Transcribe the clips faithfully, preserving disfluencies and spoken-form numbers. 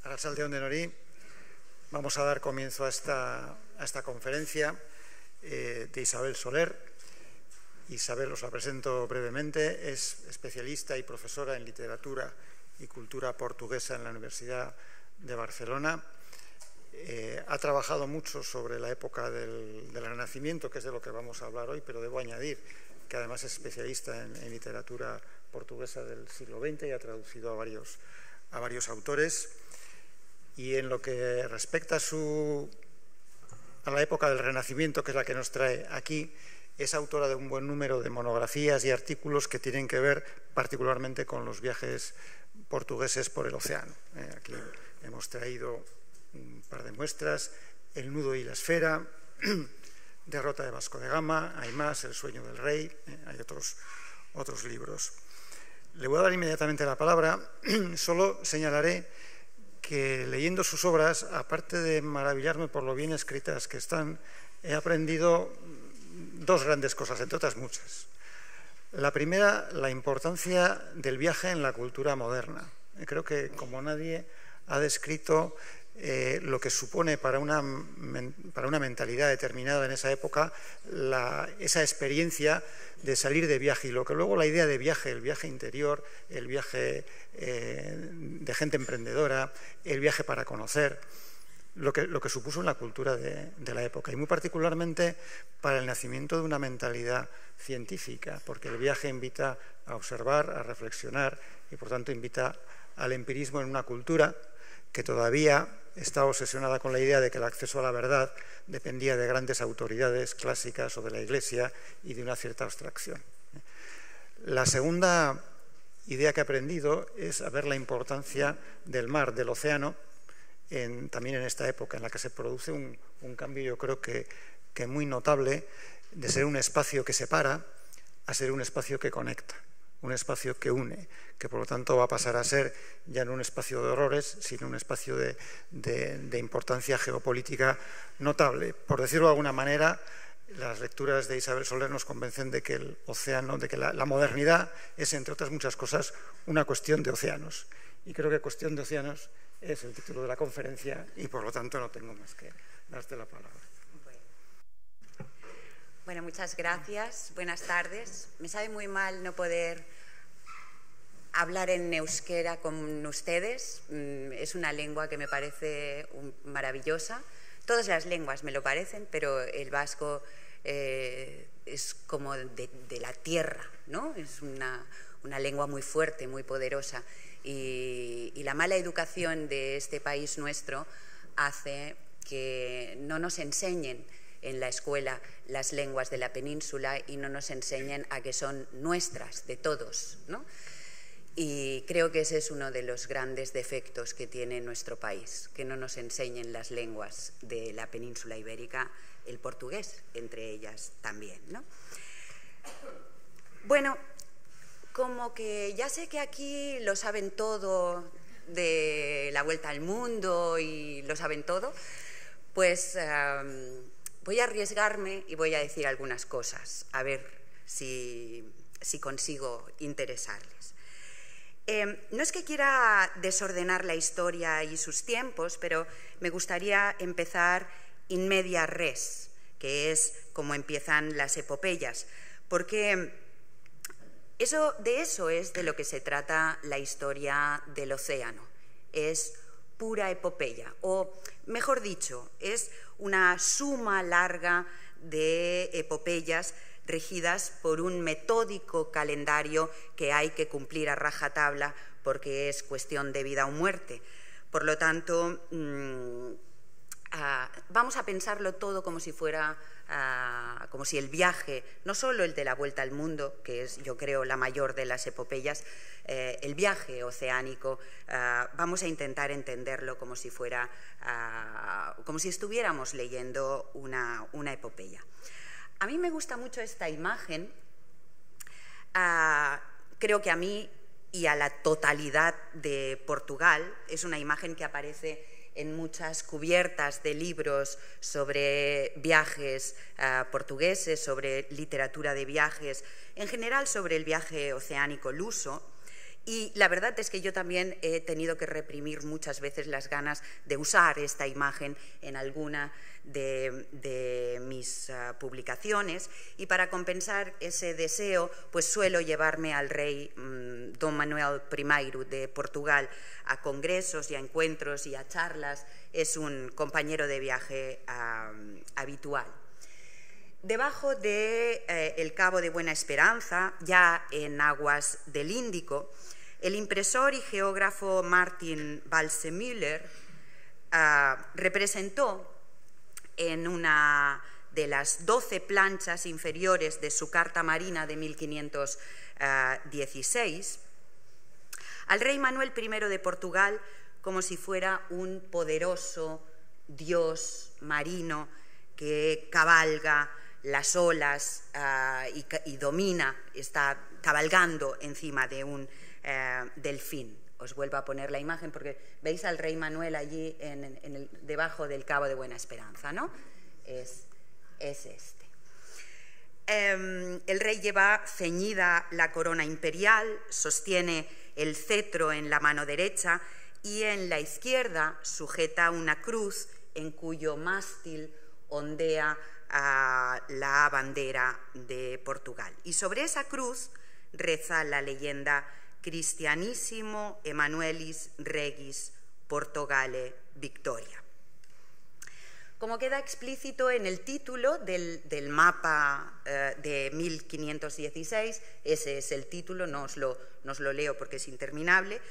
Arratsaldeon denori, vamos a dar comienzo a esta, a esta conferencia eh, de Isabel Soler. Isabel, os la presento brevemente, es especialista y profesora en literatura y cultura portuguesa en la Universidad de Barcelona. Eh, ha trabajado mucho sobre la época del, del Renacimiento, que es de lo que vamos a hablar hoy, pero debo añadir que además es especialista en, en literatura portuguesa del siglo veinte y ha traducido a varios, a varios autores. Y en lo que respecta a, su, a la época del Renacimiento, que es la que nos trae aquí, es autora de un buen número de monografías y artículos que tienen que ver particularmente con los viajes portugueses por el océano. Eh, aquí hemos traído un par de muestras: El nudo y la esfera, Derrota de Vasco de Gama, hay más, El sueño del rey, eh, hay otros, otros libros. Le voy a dar inmediatamente la palabra, solo señalaré que leyendo sus obras, aparte de maravillarme por lo bien escritas que están, he aprendido dos grandes cosas, entre otras muchas. La primera, la importancia del viaje en la cultura moderna. Creo que como nadie ha descrito eh, lo que supone para una, para una mentalidad determinada en esa época la, esa experiencia de salir de viaje, y lo que luego la idea de viaje, el viaje interior, el viaje eh, de gente emprendedora, el viaje para conocer, lo que, lo que supuso en la cultura de, de la época, y muy particularmente para el nacimiento de una mentalidad científica, porque el viaje invita a observar, a reflexionar, y por tanto invita al empirismo en una cultura que todavía está obsesionada con la idea de que el acceso a la verdad dependía de grandes autoridades clásicas o de la Iglesia y de una cierta abstracción. La segunda idea que he aprendido es a ver la importancia del mar, del océano, en, también en esta época en la que se produce un, un cambio, yo creo que, que muy notable, de ser un espacio que separa a ser un espacio que conecta, un espacio que une, que por lo tanto va a pasar a ser ya no un espacio de horrores, sino un espacio de, de, de importancia geopolítica notable. Por decirlo de alguna manera, las lecturas de Isabel Soler nos convencen de que el océano, de que la, la modernidad es, entre otras muchas cosas, una cuestión de océanos. Y creo que cuestión de océanos es el título de la conferencia y por lo tanto no tengo más que darte la palabra. Bueno, muchas gracias. Buenas tardes. Me sabe muy mal no poder hablar en euskera con ustedes. Es una lengua que me parece maravillosa. Todas las lenguas me lo parecen, pero el vasco eh, es como de, de la tierra, ¿no? Es una, una lengua muy fuerte, muy poderosa. Y, y la mala educación de este país nuestro hace que no nos enseñen en la escuela las lenguas de la península y no nos enseñen a que son nuestras, de todos, ¿no? Y creo que ese es uno de los grandes defectos que tiene nuestro país, que no nos enseñen las lenguas de la península ibérica, el portugués entre ellas también, ¿no? Bueno, como que ya sé que aquí lo saben todo de la vuelta al mundo y lo saben todo, pues um, voy a arriesgarme y voy a decir algunas cosas, a ver si, si consigo interesarles. Eh, no es que quiera desordenar la historia y sus tiempos, pero me gustaría empezar in media res, que es como empiezan las epopeyas, porque eso, de eso es de lo que se trata la historia del océano. Es pura epopeya, o mejor dicho, es una suma larga de epopeyas regidas por un metódico calendario que hay que cumplir a rajatabla porque es cuestión de vida o muerte. Por lo tanto, mmm, uh, vamos a pensarlo todo como si fuera, uh, como si el viaje, no solo el de la vuelta al mundo, que es, yo creo, la mayor de las epopeyas, eh, el viaje oceánico, uh, vamos a intentar entenderlo como si fuera, uh, como si estuviéramos leyendo una, una epopeya. A mí me gusta mucho esta imagen, uh, creo que a mí y a la totalidad de Portugal es una imagen que aparece en muchas cubiertas de libros sobre viajes uh, portugueses, sobre literatura de viajes, en general sobre el viaje oceánico luso, Y la verdad es que yo también he tenido que reprimir muchas veces las ganas de usar esta imagen en alguna de, de mis uh, publicaciones, y para compensar ese deseo pues suelo llevarme al rey um, Don Manuel primero de Portugal a congresos y a encuentros y a charlas. Es un compañero de viaje uh, habitual. Debajo del de, eh, el Cabo de Buena Esperanza, ya en aguas del Índico, el impresor y geógrafo Martin Waldseemüller uh, representó en una de las doce planchas inferiores de su Carta Marina de mil quinientos dieciséis al rey Manuel primero de Portugal como si fuera un poderoso dios marino que cabalga las olas uh, y, y domina, está cabalgando encima de un uh, delfín. Os vuelvo a poner la imagen porque veis al rey Manuel allí en, en el, debajo del Cabo de Buena Esperanza, ¿no? Es, es este. Eh, el rey lleva ceñida la corona imperial, sostiene el cetro en la mano derecha y en la izquierda sujeta una cruz en cuyo mástil ondea a la bandera de Portugal. Y sobre esa cruz reza la leyenda Christianissimo Emmanuelis Regis Portugale Victoria. Como queda explícito en el título del, del mapa eh, de mil quinientos dieciséis, ese es el título, no os lo, no os lo leo porque es interminable.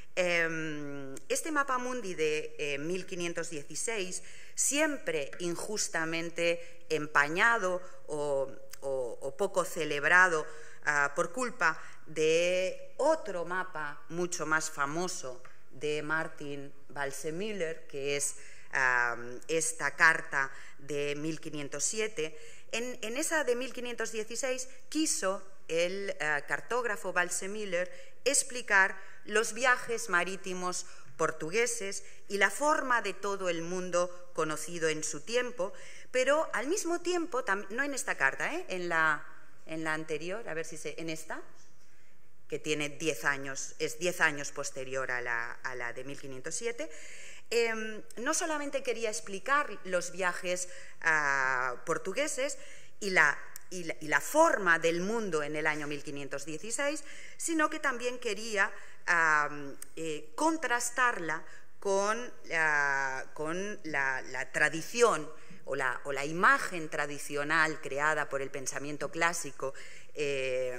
Eh, este mapa mundi de eh, mil quinientos dieciséis, siempre injustamente empañado o, o, o poco celebrado uh, por culpa de otro mapa mucho más famoso de Martin Waldseemüller, que es uh, esta carta de mil quinientos siete. En, en esa de mil quinientos dieciséis quiso el uh, cartógrafo Waldseemüller explicar los viajes marítimos portugueses y la forma de todo el mundo conocido en su tiempo, pero al mismo tiempo, no en esta carta, ¿eh? en, la, en la anterior, a ver si se, en esta, que tiene diez años, es diez años posterior a la, a la de mil quinientos siete, eh, no solamente quería explicar los viajes uh, portugueses y la, y, la, y la forma del mundo en el año mil quinientos dieciséis, sino que también quería uh, eh, contrastarla con, uh, con la, la tradición o la, o la imagen tradicional creada por el pensamiento clásico eh,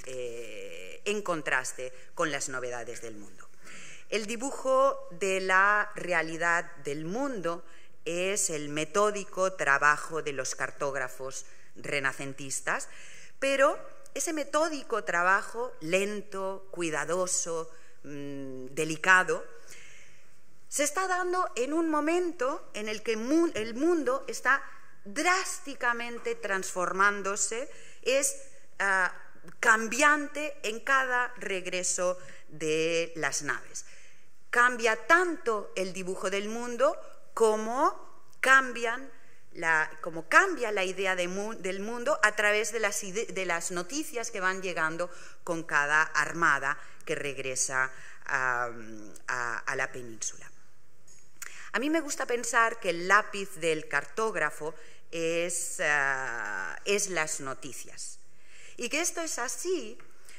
eh, en contraste con las novedades del mundo. El dibujo de la realidad del mundo es el metódico trabajo de los cartógrafos renacentistas, pero ese metódico trabajo lento, cuidadoso, mmm, delicado, se está dando en un momento en el que el mundo está drásticamente transformándose, es uh, cambiante en cada regreso de las naves. Cambia tanto el dibujo del mundo como, cambian la, como cambia la idea de mu del mundo a través de las, de las noticias que van llegando con cada armada que regresa a, a, a la península. A mí me gusta pensar que el lápiz del cartógrafo es, uh, es las noticias. Y que esto es así,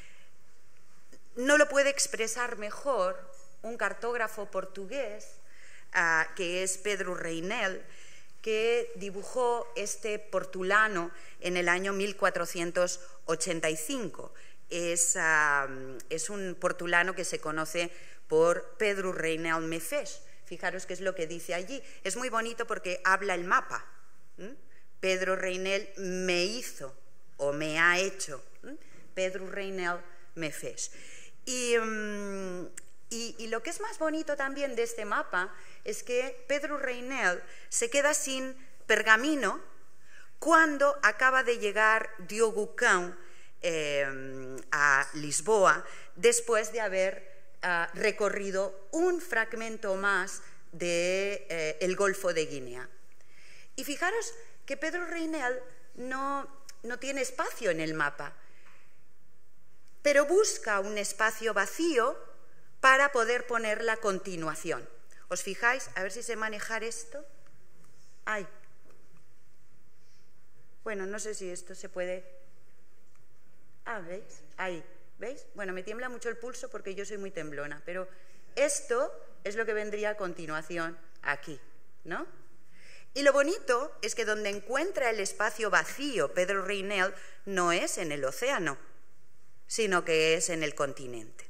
no lo puede expresar mejor un cartógrafo portugués, uh, que es Pedro Reinel, que dibujó este portulano en el año mil cuatrocientos ochenta y cinco. Es, uh, es un portulano que se conoce por Pedro Reinel me fez. Fijaros qué es lo que dice allí. Es muy bonito porque habla el mapa. ¿Mm? Pedro Reinel me hizo o me ha hecho. ¿Mm? Pedro Reinel me fez. Y, um, y, y lo que es más bonito también de este mapa es que Pedro Reinel se queda sin pergamino cuando acaba de llegar Diogo Cão eh, a Lisboa después de haber Uh, recorrido un fragmento más del de, eh, Golfo de Guinea. Y fijaros que Pedro Reinel no, no tiene espacio en el mapa. pero busca un espacio vacío para poder poner la continuación. ¿Os fijáis? A ver si sé manejar esto. ¡Ay! Bueno, no sé si esto se puede... Ah, ¿veis? Ahí, ¿veis? Bueno, me tiembla mucho el pulso porque yo soy muy temblona, pero esto es lo que vendría a continuación aquí, ¿no? Y lo bonito es que donde encuentra el espacio vacío Pedro Reinel no es en el océano, sino que es en el continente.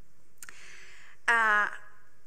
Ah,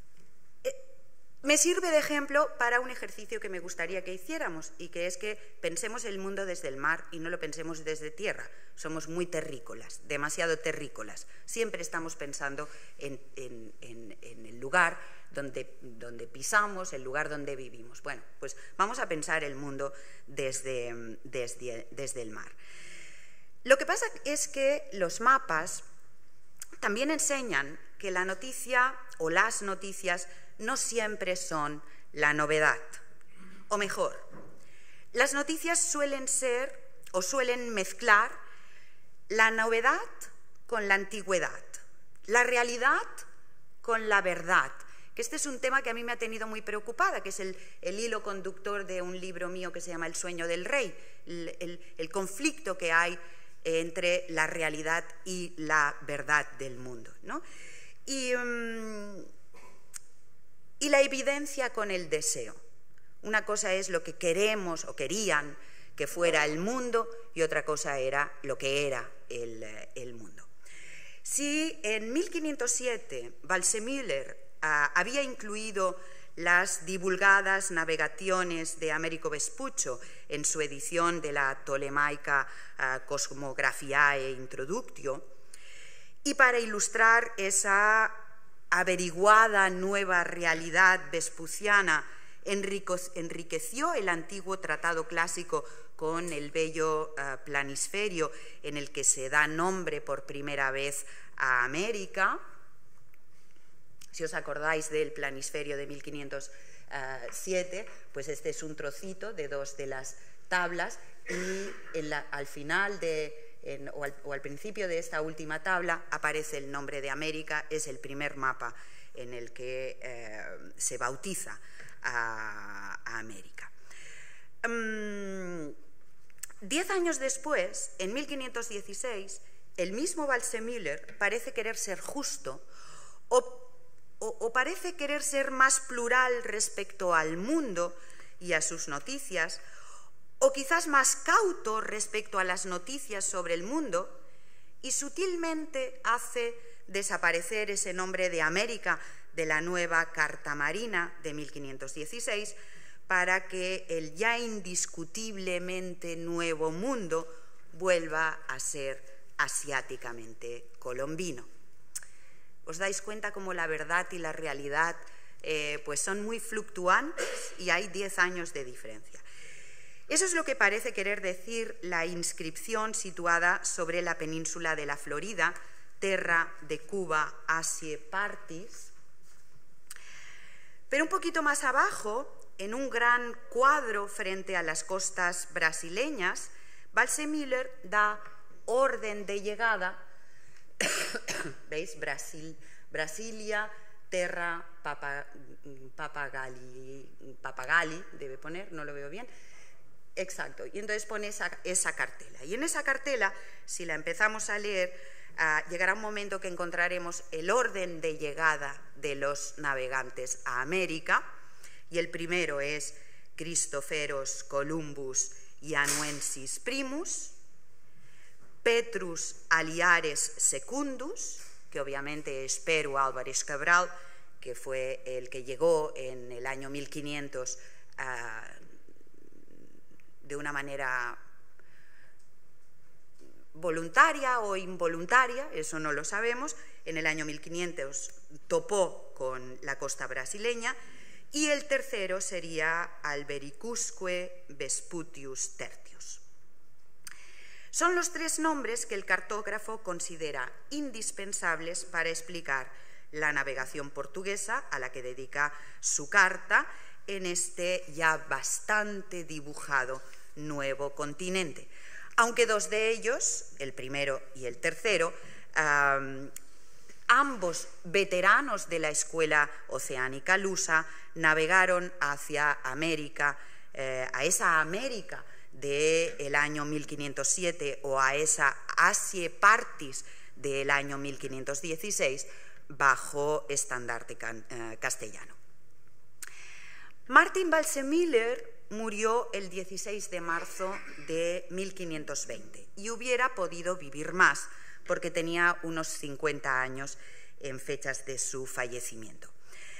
Me sirve de ejemplo para un ejercicio que me gustaría que hiciéramos, y que es que pensemos el mundo desde el mar y no lo pensemos desde tierra. Somos muy terrícolas, demasiado terrícolas. Siempre estamos pensando en, en, en, en el lugar donde, donde pisamos, el lugar donde vivimos. Bueno, pues vamos a pensar el mundo desde, desde, desde el mar. Lo que pasa es que los mapas también enseñan que la noticia o las noticias no siempre son la novedad. O mejor, las noticias suelen ser o suelen mezclar la novedad con la antigüedad, la realidad con la verdad, que este es un tema que a mí me ha tenido muy preocupada, que es el, el hilo conductor de un libro mío que se llama El sueño del rey, el, el, el conflicto que hay entre la realidad y la verdad del mundo, ¿no? Y... Um, Y la evidencia con el deseo. Una cosa es lo que queremos o querían que fuera el mundo y otra cosa era lo que era el, el mundo. Si en mil quinientos siete Waldseemüller uh, había incluido las divulgadas navegaciones de Américo Vespuccio en su edición de la Tolemaica uh, Cosmographiae Introductio, y para ilustrar esa averiguada nueva realidad vespuciana enriqueció el antiguo tratado clásico con el bello uh, planisferio en el que se da nombre por primera vez a América. Si os acordáis del planisferio de mil quinientos siete, pues este es un trocito de dos de las tablas, y en la, al final de En, o, al, o al principio de esta última tabla aparece el nombre de América. Es el primer mapa en el que eh, se bautiza a, a América. Um, diez años después, en mil quinientos dieciséis, el mismo Waldseemüller parece querer ser justo o, o, o parece querer ser más plural respecto al mundo y a sus noticias, o quizás más cauto respecto a las noticias sobre el mundo, y sutilmente hace desaparecer ese nombre de América de la nueva Carta Marina de mil quinientos dieciséis para que el ya indiscutiblemente nuevo mundo vuelva a ser asiáticamente colombino. ¿Os dais cuenta cómo la verdad y la realidad eh, pues son muy fluctuantes y hay diez años de diferencia? Eso es lo que parece querer decir la inscripción situada sobre la península de la Florida, Terra de Cuba Asie Partis. Pero un poquito más abajo, en un gran cuadro frente a las costas brasileñas, Waldseemüller da orden de llegada. ¿Veis? Brasil, Brasilia, Terra Papa, Papagali, Papagali, debe poner, no lo veo bien. Exacto, y entonces pone esa, esa cartela. Y en esa cartela, si la empezamos a leer, uh, llegará un momento que encontraremos el orden de llegada de los navegantes a América, y el primero es Christopheros Columbus Ianuensis Primus, Petrus Aliares Secundus, que obviamente es Pero Álvarez Cabral, que fue el que llegó en el año mil quinientos a uh, de una manera voluntaria o involuntaria, eso no lo sabemos. En el año mil quinientos topó con la costa brasileña, y el tercero sería Albericusque Vesputius Tertius. Son los tres nombres que el cartógrafo considera indispensables para explicar la navegación portuguesa, a la que dedica su carta, en este ya bastante dibujado nuevo continente. Aunque dos de ellos, el primero y el tercero, Um, ambos veteranos de la escuela oceánica lusa navegaron hacia América, eh, a esa América del año mil quinientos siete o a esa Asie Partis del año mil quinientos dieciséis bajo estandarte can, eh, castellano. Martin Waldseemüller murió el dieciséis de marzo de mil quinientos veinte y hubiera podido vivir más porque tenía unos cincuenta años en fechas de su fallecimiento.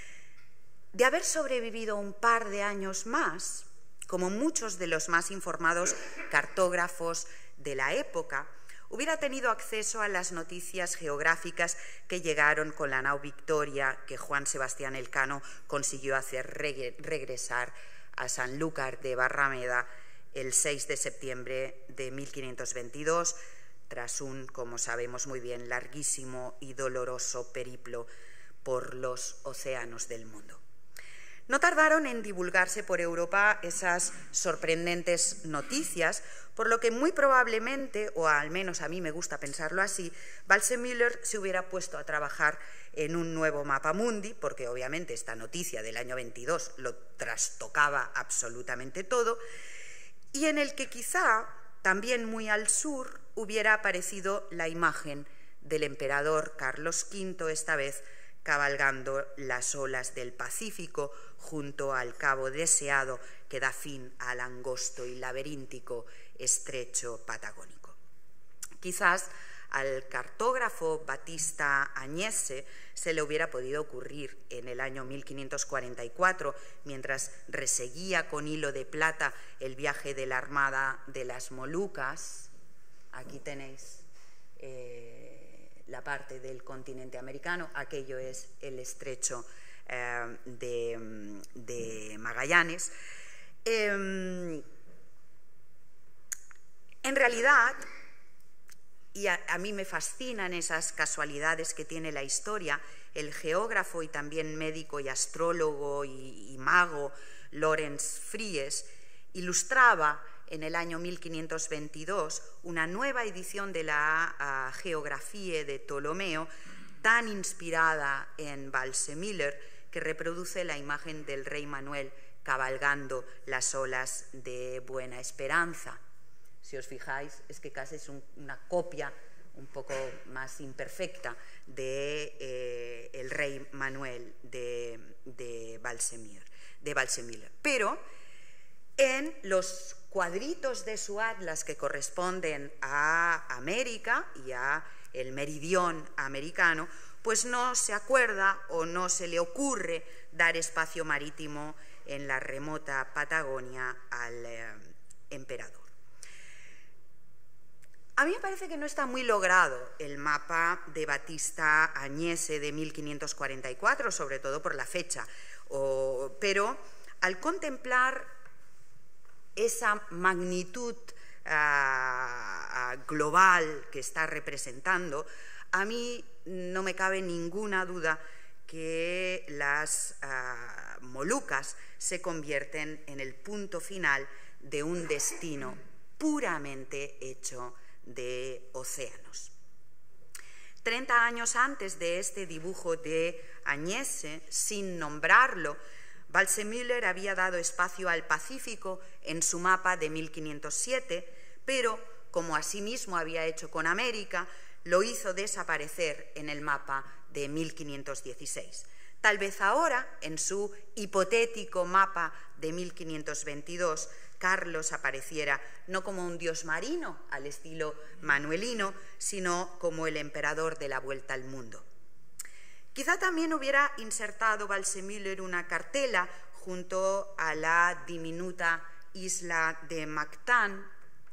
De haber sobrevivido un par de años más, como muchos de los más informados cartógrafos de la época, hubiera tenido acceso a las noticias geográficas que llegaron con la nao Victoria que Juan Sebastián Elcano consiguió hacer regresar a Sanlúcar de Barrameda el seis de septiembre de mil quinientos veintidós, tras un, como sabemos muy bien, larguísimo y doloroso periplo por los océanos del mundo. No tardaron en divulgarse por Europa esas sorprendentes noticias, por lo que muy probablemente, o al menos a mí me gusta pensarlo así, Waldseemüller se hubiera puesto a trabajar en un nuevo mapa mundi, porque obviamente esta noticia del año veintidós lo trastocaba absolutamente todo, y en el que quizá, también muy al sur, hubiera aparecido la imagen del emperador Carlos quinto, esta vez cabalgando las olas del Pacífico junto al cabo deseado que da fin al angosto y laberíntico estrecho patagónico. Quizás al cartógrafo Battista Agnese se le hubiera podido ocurrir en el año mil quinientos cuarenta y cuatro, mientras reseguía con hilo de plata el viaje de la Armada de las Molucas. Aquí tenéis eh, la parte del continente americano, aquello es el estrecho eh, de, de Magallanes. Eh, en realidad, y a, a mí me fascinan esas casualidades que tiene la historia, el geógrafo y también médico y astrólogo y, y mago Lorenz Fries ilustraba en el año mil quinientos veintidós una nueva edición de la uh, Geografía de Ptolomeo, tan inspirada en Waldseemüller, que reproduce la imagen del rey Manuel cabalgando las olas de Buena Esperanza. Si os fijáis, es que casi es un, una copia un poco más imperfecta de eh, el rey Manuel de, de Waldseemüller, de Waldseemüller. Pero en los cuadritos de su atlas que corresponden a América y a el meridión americano, pues no se acuerda o no se le ocurre dar espacio marítimo en la remota Patagonia al eh, emperador. A mí me parece que no está muy logrado el mapa de Battista Agnese de mil quinientos cuarenta y cuatro, sobre todo por la fecha, o, pero al contemplar esa magnitud uh, uh, global que está representando, a mí no me cabe ninguna duda que las uh, Molucas se convierten en el punto final de un destino puramente hecho de océanos. Treinta años antes de este dibujo de Agnese, sin nombrarlo, Waldseemüller había dado espacio al Pacífico en su mapa de mil quinientos siete, pero, como asimismo había hecho con América, lo hizo desaparecer en el mapa de mil quinientos dieciséis. Tal vez ahora, en su hipotético mapa de mil quinientos veintidós, Carlos apareciera no como un dios marino al estilo manuelino, sino como el emperador de la vuelta al mundo. Quizá también hubiera insertado Waldseemüller una cartela junto a la diminuta isla de Mactán,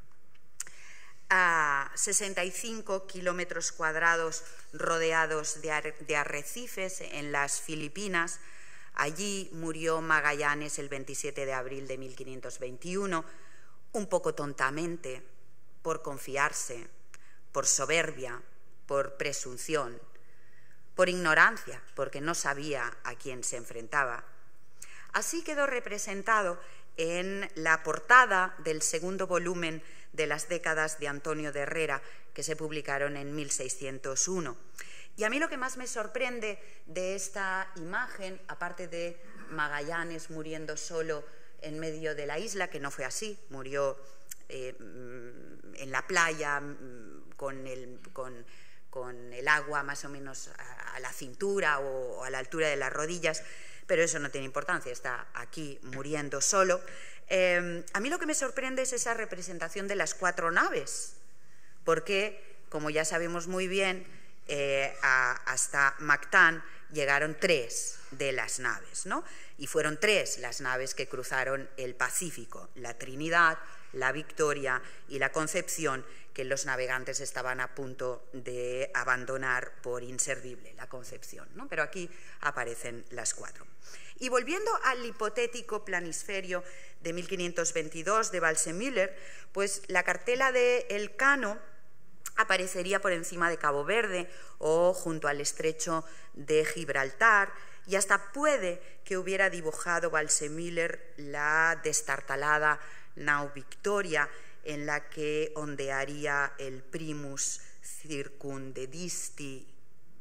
a sesenta y cinco kilómetros cuadrados rodeados de, ar de arrecifes en las Filipinas. Allí murió Magallanes el veintisiete de abril de mil quinientos veintiuno, un poco tontamente, por confiarse, por soberbia, por presunción, por ignorancia, porque no sabía a quién se enfrentaba. Así quedó representado en la portada del segundo volumen de las décadas de Antonio de Herrera, que se publicaron en mil seiscientos uno. Y a mí lo que más me sorprende de esta imagen, aparte de Magallanes muriendo solo en medio de la isla, que no fue así, murió eh, en la playa con el, con, con el agua más o menos a, a la cintura o, o a la altura de las rodillas, pero eso no tiene importancia, está aquí muriendo solo. Eh, a mí lo que me sorprende es esa representación de las cuatro naves, porque, como ya sabemos muy bien, eh, a, hasta Mactán llegaron tres de las naves, ¿no? Y fueron tres las naves que cruzaron el Pacífico, la Trinidad, la Victoria y la Concepción, que los navegantes estaban a punto de abandonar por inservible, la Concepción, ¿no? Pero aquí aparecen las cuatro. Y volviendo al hipotético planisferio de mil quinientos veintidós de Waldseemüller, pues la cartela de Elcano aparecería por encima de Cabo Verde o junto al estrecho de Gibraltar, y hasta puede que hubiera dibujado Waldseemüller la destartalada nau Victoria, en la que ondearía el primus circundedisti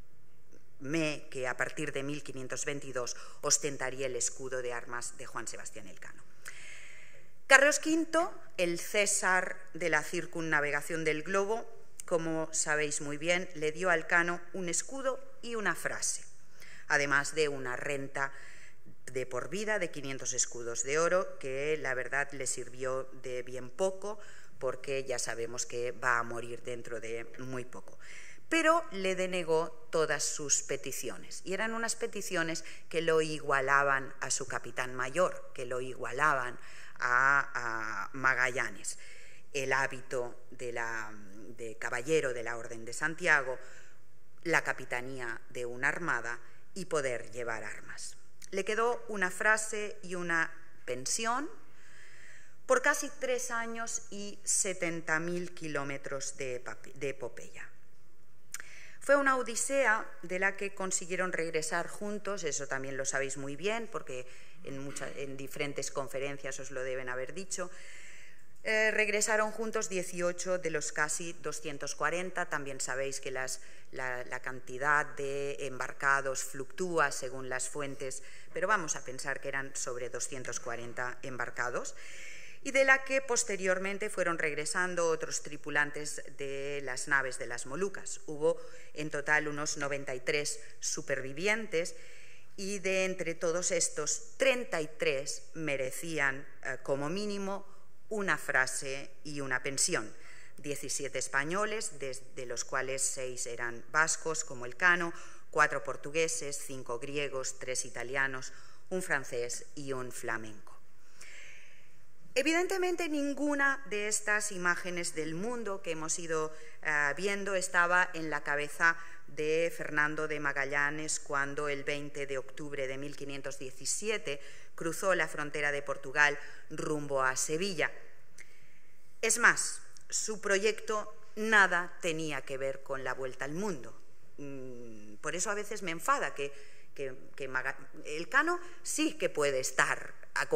me, que a partir de mil quinientos veintidós ostentaría el escudo de armas de Juan Sebastián Elcano. Carlos quinto, el César de la circunnavegación del globo, como sabéis muy bien, le dio a Elcano un escudo y una frase, además de una renta de por vida de quinientos escudos de oro, que la verdad le sirvió de bien poco, porque ya sabemos que va a morir dentro de muy poco. Pero le denegó todas sus peticiones, y eran unas peticiones que lo igualaban a su capitán mayor, que lo igualaban a, a Magallanes: el hábito de, la, de caballero de la Orden de Santiago, la capitanía de una armada y poder llevar armas. Le quedó una frase y una pensión por casi tres años y setenta mil kilómetros de, de epopeya. Fue una odisea de la que consiguieron regresar juntos, eso también lo sabéis muy bien, porque en, muchas, en diferentes conferencias os lo deben haber dicho. Eh, regresaron juntos dieciocho de los casi doscientos cuarenta. También sabéis que las, la, la cantidad de embarcados fluctúa según las fuentes, pero vamos a pensar que eran sobre doscientos cuarenta embarcados, y de la que posteriormente fueron regresando otros tripulantes de las naves de las Molucas. Hubo en total unos noventa y tres supervivientes, y de entre todos estos, treinta y tres merecían eh, como mínimo una frase y una pensión. diecisiete españoles, de los cuales seis eran vascos, como Elcano, cuatro portugueses, cinco griegos, tres italianos, un francés y un flamenco. Evidentemente, ninguna de estas imágenes del mundo que hemos ido uh, viendo estaba en la cabeza de Fernando de Magallanes cuando el veinte de octubre de mil quinientos diecisiete cruzó la frontera de Portugal rumbo a Sevilla. Es más, su proyecto nada tenía que ver con la vuelta al mundo. Mm, por eso a veces me enfada que, que, que Maga... Elcano sí que puede estar a,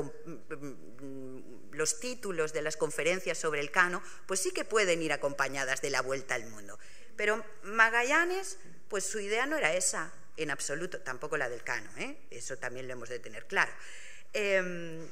los títulos de las conferencias sobre Elcano, pues sí que pueden ir acompañadas de la vuelta al mundo. Pero Magallanes, pues su idea no era esa en absoluto, tampoco la del Elcano, ¿eh? Eso también lo hemos de tener claro. Eh,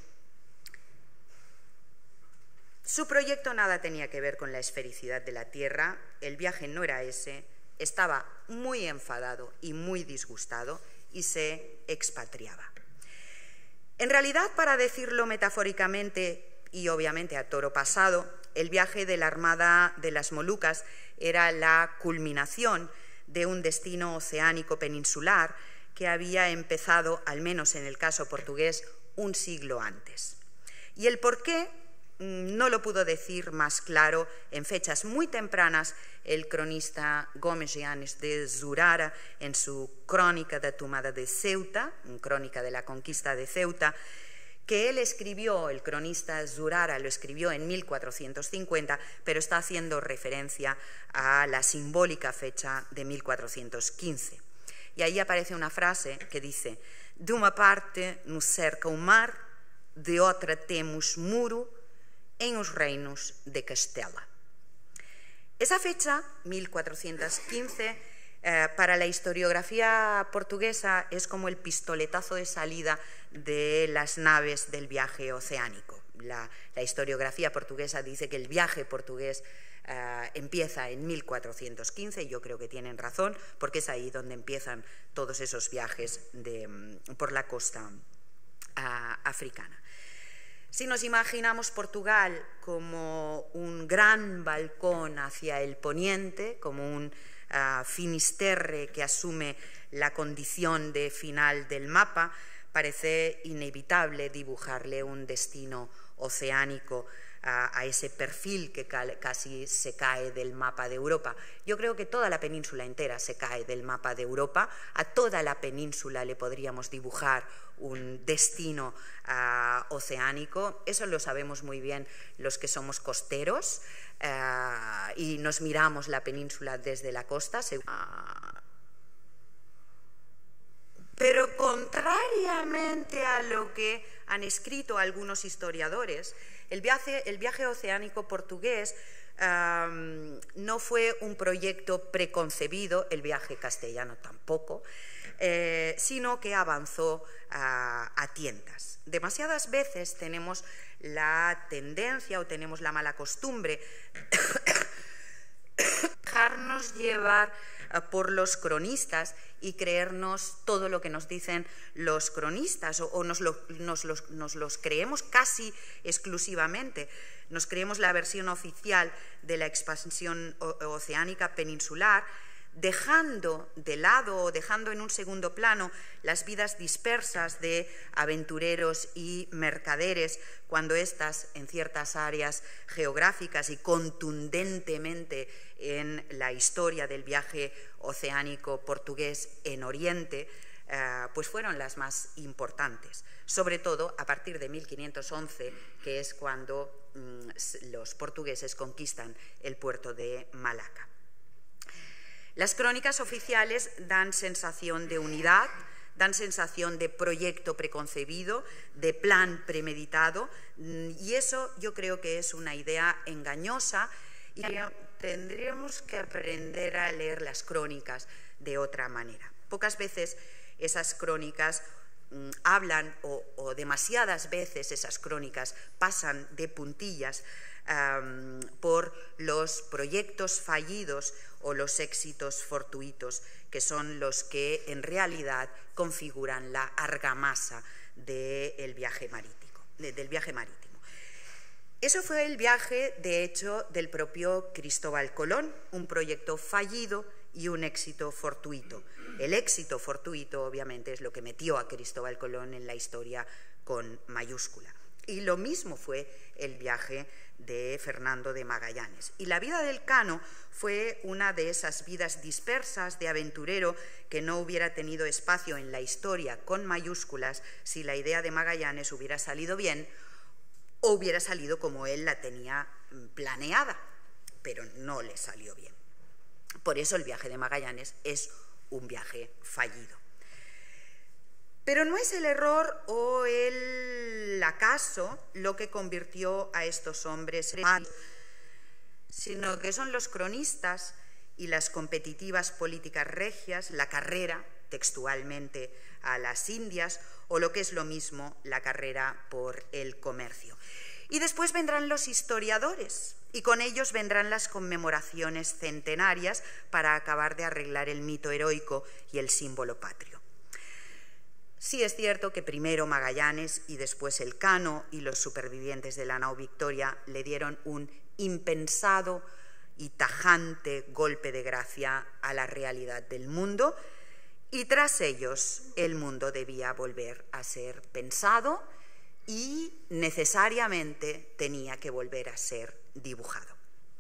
su proyecto nada tenía que ver con la esfericidad de la Tierra, el viaje no era ese, estaba muy enfadado y muy disgustado y se expatriaba. En realidad, para decirlo metafóricamente y obviamente a toro pasado, el viaje de la Armada de las Molucas era la culminación de un destino oceánico peninsular que había empezado, al menos en el caso portugués, un siglo antes. Y el porqué no lo pudo decir más claro en fechas muy tempranas el cronista Gomes Llanes de Zurara en su Crónica da Tomada de Ceuta, crónica de la conquista de Ceuta, que él escribió, el cronista Zurara lo escribió en mil cuatrocientos cincuenta, pero está haciendo referencia a la simbólica fecha de mil cuatrocientos quince. Y ahí aparece una frase que dice: de uma parte nos cerca o mar, de outra temos muro, en os reinos de Castela. Esa fecha, mil cuatrocientos quince, eh, para la historiografía portuguesa es como el pistoletazo de salida de las naves del viaje oceánico. La, la historiografía portuguesa dice que el viaje portugués eh, empieza en mil cuatrocientos quince, y yo creo que tienen razón, porque es ahí donde empiezan todos esos viajes de, por la costa eh, africana. Si nos imaginamos Portugal como un gran balcón hacia el poniente, como un uh, Finisterre que asume la condición de final del mapa, parece inevitable dibujarle un destino oceánico a, a ese perfil que casi se cae del mapa de Europa. Yo creo que toda la península entera se cae del mapa de Europa. A toda la península le podríamos dibujar un destino uh, oceánico. Eso lo sabemos muy bien los que somos costeros uh, y nos miramos la península desde la costa. Uh, Pero contrariamente a lo que han escrito algunos historiadores, el viaje, el viaje oceánico portugués um, no fue un proyecto preconcebido, el viaje castellano tampoco, eh, sino que avanzó a, a tientas. Demasiadas veces tenemos la tendencia o tenemos la mala costumbre de dejarnos llevar por los cronistas y creernos todo lo que nos dicen los cronistas, o, o nos, lo, nos, los, nos los creemos casi exclusivamente. Nos creemos la versión oficial de la expansión oceánica peninsular, dejando de lado o dejando en un segundo plano las vidas dispersas de aventureros y mercaderes, cuando éstas en ciertas áreas geográficas y contundentemente en la historia del viaje oceánico portugués en Oriente, eh, pues fueron las más importantes, sobre todo a partir de mil quinientos once, que es cuando mm, los portugueses conquistan el puerto de Malaca. Las crónicas oficiales dan sensación de unidad, dan sensación de proyecto preconcebido, de plan premeditado, y eso yo creo que es una idea engañosa, y tendríamos que aprender a leer las crónicas de otra manera. Pocas veces esas crónicas mmm, hablan, o, o demasiadas veces esas crónicas pasan de puntillas um, por los proyectos fallidos o los éxitos fortuitos, que son los que en realidad configuran la argamasa del viaje marítimo, del viaje marítimo. Eso fue el viaje, de hecho, del propio Cristóbal Colón, un proyecto fallido y un éxito fortuito. El éxito fortuito, obviamente, es lo que metió a Cristóbal Colón en la historia con mayúscula. Y lo mismo fue el viaje de Fernando de Magallanes. Y la vida del Cano fue una de esas vidas dispersas de aventurero que no hubiera tenido espacio en la historia con mayúsculas si la idea de Magallanes hubiera salido bien o hubiera salido como él la tenía planeada, pero no le salió bien. Por eso el viaje de Magallanes es un viaje fallido. Pero no es el error o el acaso lo que convirtió a estos hombres en malos, sino que son los cronistas y las competitivas políticas regias, la carrera, textualmente, a las Indias, o lo que es lo mismo, la carrera por el comercio. Y después vendrán los historiadores, y con ellos vendrán las conmemoraciones centenarias para acabar de arreglar el mito heroico y el símbolo patrio. Sí es cierto que primero Magallanes y después el Cano y los supervivientes de la nao Victoria le dieron un impensado y tajante golpe de gracia a la realidad del mundo, y tras ellos el mundo debía volver a ser pensado y necesariamente tenía que volver a ser dibujado.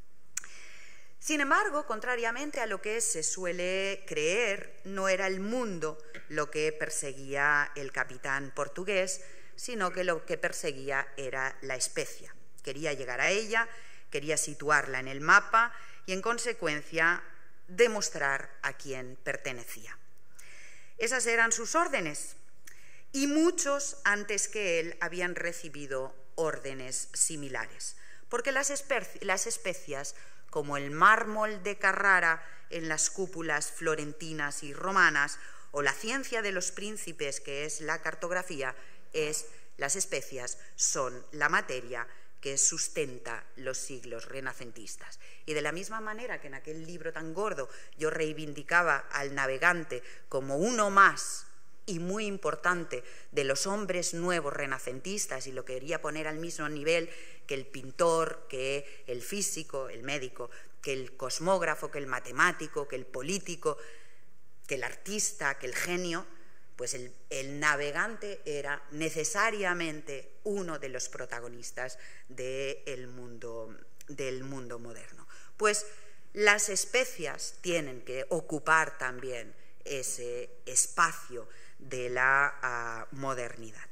Sin embargo, contrariamente a lo que se suele creer, no era el mundo lo que perseguía el capitán portugués, sino que lo que perseguía era la Especia. Quería llegar a ella, quería situarla en el mapa y, en consecuencia, demostrar a quién pertenecía. Esas eran sus órdenes, y muchos antes que él habían recibido órdenes similares. porque las, las especias, como el mármol de Carrara en las cúpulas florentinas y romanas, o la ciencia de los príncipes, que es la cartografía, es las especias son la materia que sustenta los siglos renacentistas. Y de la misma manera que en aquel libro tan gordo yo reivindicaba al navegante como uno más y muy importante de los hombres nuevos renacentistas, y lo quería poner al mismo nivel que el pintor, que el físico, el médico, que el cosmógrafo, que el matemático, que el político, que el artista, que el genio, pues el, el navegante era necesariamente uno de los protagonistas del mundo, del mundo moderno. Pues las especias tienen que ocupar también ese espacio de la uh, modernidad.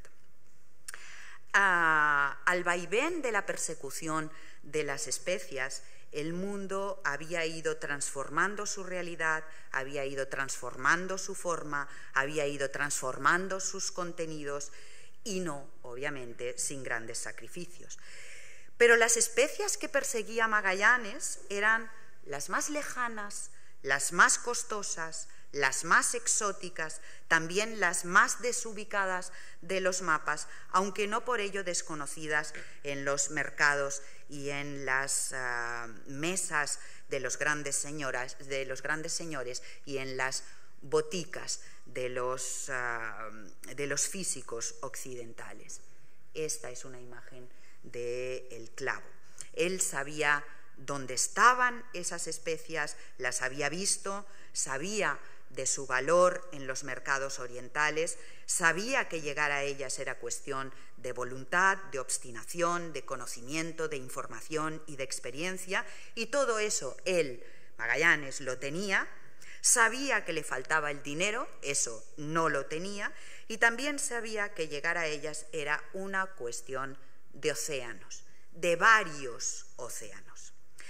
Uh, al vaivén de la persecución de las especias, el mundo había ido transformando su realidad, había ido transformando su forma, había ido transformando sus contenidos, y no, obviamente, sin grandes sacrificios. Pero las especias que perseguía Magallanes eran las más lejanas, las más costosas, las más exóticas, también las más desubicadas de los mapas, aunque no por ello desconocidas en los mercados y en las uh, mesas de los, grandes señoras, de los grandes señores y en las boticas de los, uh, de los físicos occidentales. Esta es una imagen del clavo. Él sabía dónde estaban esas especias, las había visto, sabía de su valor en los mercados orientales, sabía que llegar a ellas era cuestión de voluntad, de obstinación, de conocimiento, de información y de experiencia, y todo eso él, Magallanes, lo tenía. Sabía que le faltaba el dinero, eso no lo tenía, y también sabía que llegar a ellas era una cuestión de océanos, de varios océanos.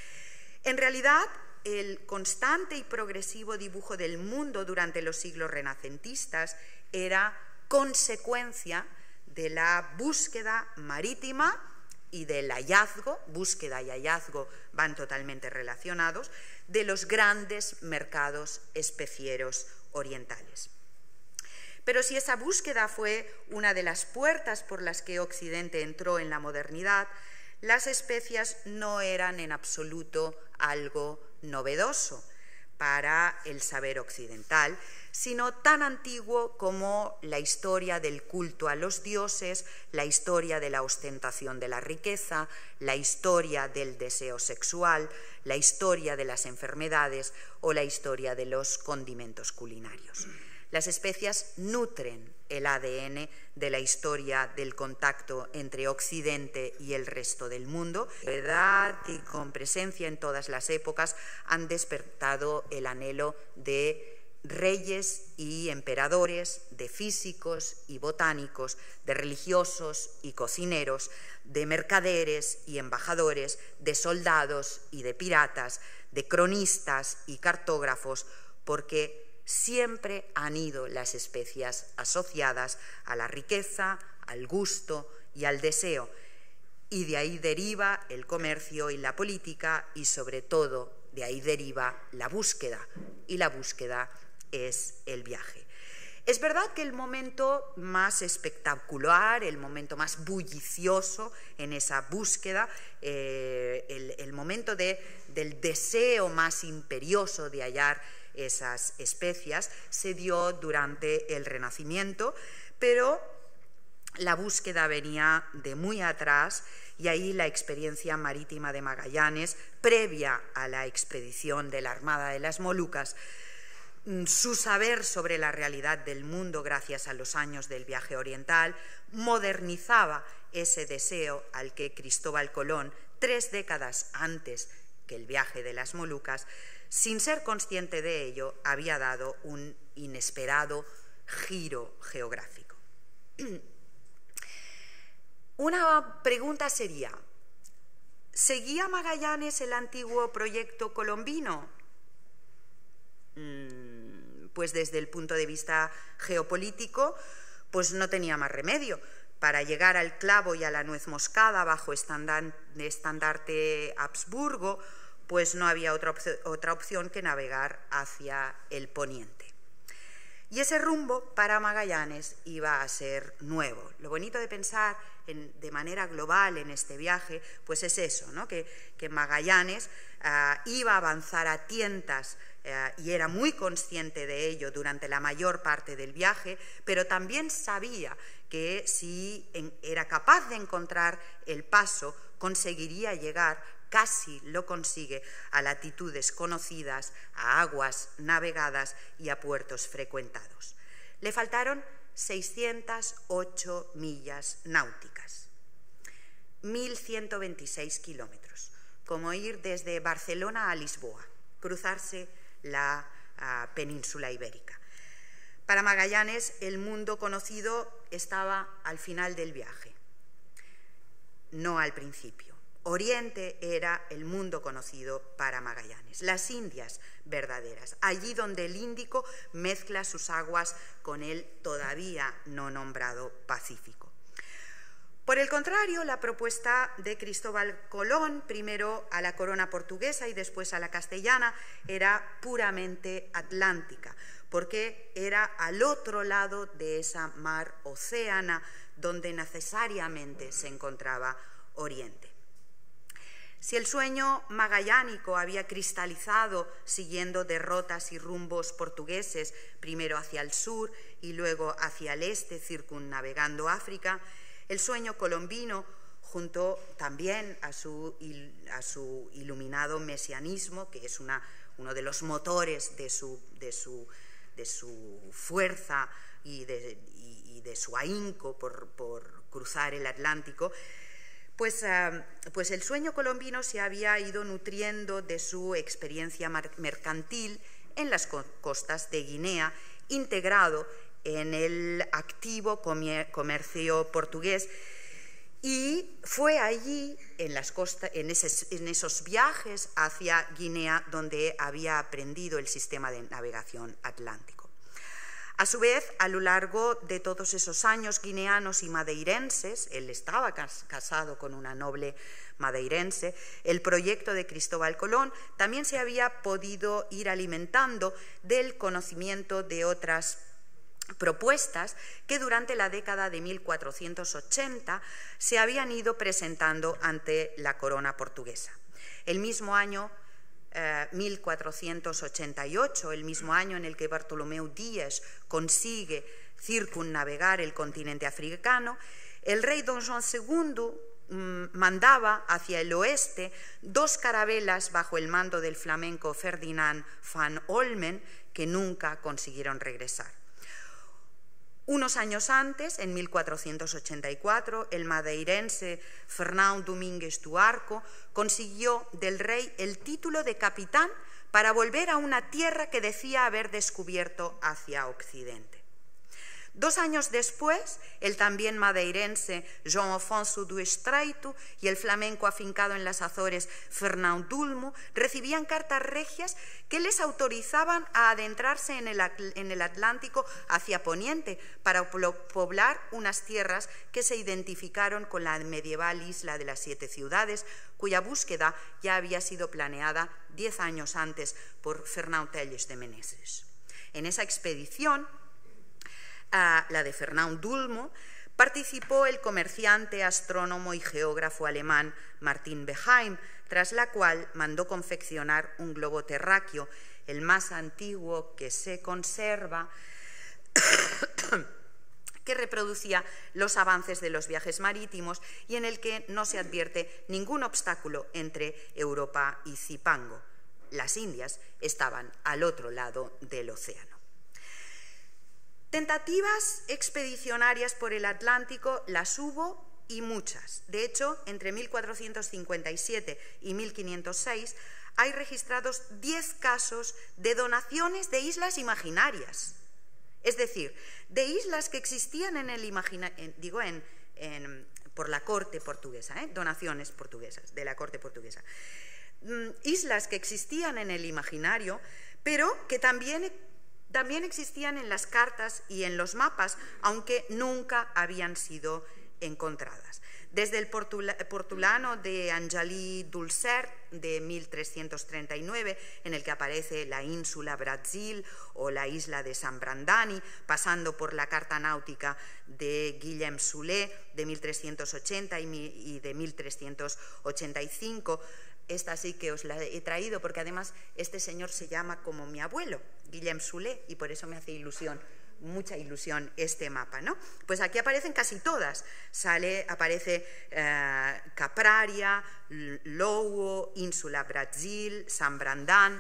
En realidad, el constante y progresivo dibujo del mundo durante los siglos renacentistas era consecuencia de la búsqueda marítima y del hallazgo, búsqueda y hallazgo van totalmente relacionados, de los grandes mercados especieros orientales. Pero si esa búsqueda fue una de las puertas por las que Occidente entró en la modernidad, las especias no eran en absoluto algo novedoso para el saber occidental, sino tan antiguo como la historia del culto a los dioses, la historia de la ostentación de la riqueza, la historia del deseo sexual, la historia de las enfermedades o la historia de los condimentos culinarios. Las especias nutren el A D N de la historia del contacto entre Occidente y el resto del mundo. Edad y con presencia en todas las épocas han despertado el anhelo de reyes y emperadores, de físicos y botánicos, de religiosos y cocineros, de mercaderes y embajadores, de soldados y de piratas, de cronistas y cartógrafos, porque siempre han ido las especias asociadas a la riqueza, al gusto y al deseo, y de ahí deriva el comercio y la política, y sobre todo de ahí deriva la búsqueda, y la búsqueda es el viaje. Es verdad que el momento más espectacular, el momento más bullicioso en esa búsqueda, eh, el, el momento de, del deseo más imperioso de hallar esas especias, se dio durante el Renacimiento, pero la búsqueda venía de muy atrás, y ahí la experiencia marítima de Magallanes, previa a la expedición de la Armada de las Molucas, su saber sobre la realidad del mundo gracias a los años del viaje oriental, modernizaba ese deseo al que Cristóbal Colón, tres décadas antes que el viaje de las Molucas, sin ser consciente de ello, había dado un inesperado giro geográfico. Una pregunta sería, ¿seguía Magallanes el antiguo proyecto colombino? Pues desde el punto de vista geopolítico, pues no tenía más remedio. para llegar al clavo y a la nuez moscada bajo estandarte Habsburgo, pues no había otra, op otra opción que navegar hacia el poniente. Y ese rumbo para Magallanes iba a ser nuevo. Lo bonito de pensar en, de manera global en este viaje, pues es eso, ¿no? que, que Magallanes uh, iba a avanzar a tientas uh, y era muy consciente de ello durante la mayor parte del viaje, pero también sabía que si en, era capaz de encontrar el paso, conseguiría llegar, casi lo consigue, a latitudes conocidas, a aguas navegadas y a puertos frecuentados. Le faltaron seiscientas ocho millas náuticas, mil ciento veintiséis kilómetros, como ir desde Barcelona a Lisboa, cruzarse la uh, península ibérica. Para Magallanes, el mundo conocido estaba al final del viaje, no al principio. Oriente era el mundo conocido para Magallanes, las Indias verdaderas, allí donde el Índico mezcla sus aguas con el todavía no nombrado Pacífico. Por el contrario, la propuesta de Cristóbal Colón, primero a la corona portuguesa y después a la castellana, era puramente atlántica, porque era al otro lado de esa mar océana donde necesariamente se encontraba Oriente. Si el sueño magallánico había cristalizado siguiendo derrotas y rumbos portugueses, primero hacia el sur y luego hacia el este, circunnavegando África, el sueño colombino, junto también a su, a su iluminado mesianismo, que es una, uno de los motores de su, de su, de su fuerza y de, y, y de su ahínco por, por cruzar el Atlántico, Pues, uh, pues el sueño colombino se había ido nutriendo de su experiencia mercantil en las costas de Guinea, integrado en el activo comercio portugués, y fue allí, en, las costas, en, esos, en esos viajes hacia Guinea, donde había aprendido el sistema de navegación atlántico. A su vez, a lo largo de todos esos años guineanos y madeirenses, él estaba casado con una noble madeirense, el proyecto de Cristóbal Colón también se había podido ir alimentando del conocimiento de otras propuestas que durante la década de mil cuatrocientos ochenta se habían ido presentando ante la corona portuguesa. El mismo año Uh, mil cuatrocientos ochenta y ocho, el mismo año en el que Bartolomeu Díaz consigue circunnavegar el continente africano, el rey don Juan segundo um, mandaba hacia el oeste dos carabelas bajo el mando del flamenco Ferdinand van Olmen, que nunca consiguieron regresar. Unos años antes, en mil cuatrocientos ochenta y cuatro, el madeirense Fernão Domínguez do Arco consiguió del rey el título de capitán para volver a una tierra que decía haber descubierto hacia Occidente. Dos años después, el también madeirense João Afonso do Estreito y el flamenco afincado en las Azores Fernão Dulmo recibían cartas regias que les autorizaban a adentrarse en el, en el Atlántico hacia Poniente para poblar unas tierras que se identificaron con la medieval isla de las Siete Ciudades, cuya búsqueda ya había sido planeada diez años antes por Fernão Telles de Meneses. En esa expedición, a la de Fernão Dulmo, participó el comerciante, astrónomo y geógrafo alemán Martin Behaim, tras la cual mandó confeccionar un globo terráqueo, el más antiguo que se conserva, que reproducía los avances de los viajes marítimos y en el que no se advierte ningún obstáculo entre Europa y Zipango. Las Indias estaban al otro lado del océano. Tentativas expedicionarias por el Atlántico las hubo y muchas. De hecho, entre mil cuatrocientos cincuenta y siete y mil quinientos seis hay registrados diez casos de donaciones de islas imaginarias. Es decir, de islas que existían en el imagina, en, digo, en, en, por la corte portuguesa, ¿eh? donaciones portuguesas, de la corte portuguesa. Mm, islas que existían en el imaginario, pero que también También existían en las cartas y en los mapas, aunque nunca habían sido encontradas. Desde el Portulano de Angelí Dulcert de mil trescientos treinta y nueve, en el que aparece la ínsula Brasil o la isla de San Brandani, pasando por la carta náutica de Guillem Soulet de mil trescientos ochenta y de mil trescientos ochenta y cinco. Esta sí que os la he traído porque además este señor se llama como mi abuelo, Guillem Soulet, y por eso me hace ilusión, mucha ilusión este mapa, ¿no? Pues aquí aparecen casi todas. Sale, aparece eh, Capraria, Lowo, Ínsula Brasil, San Brandán,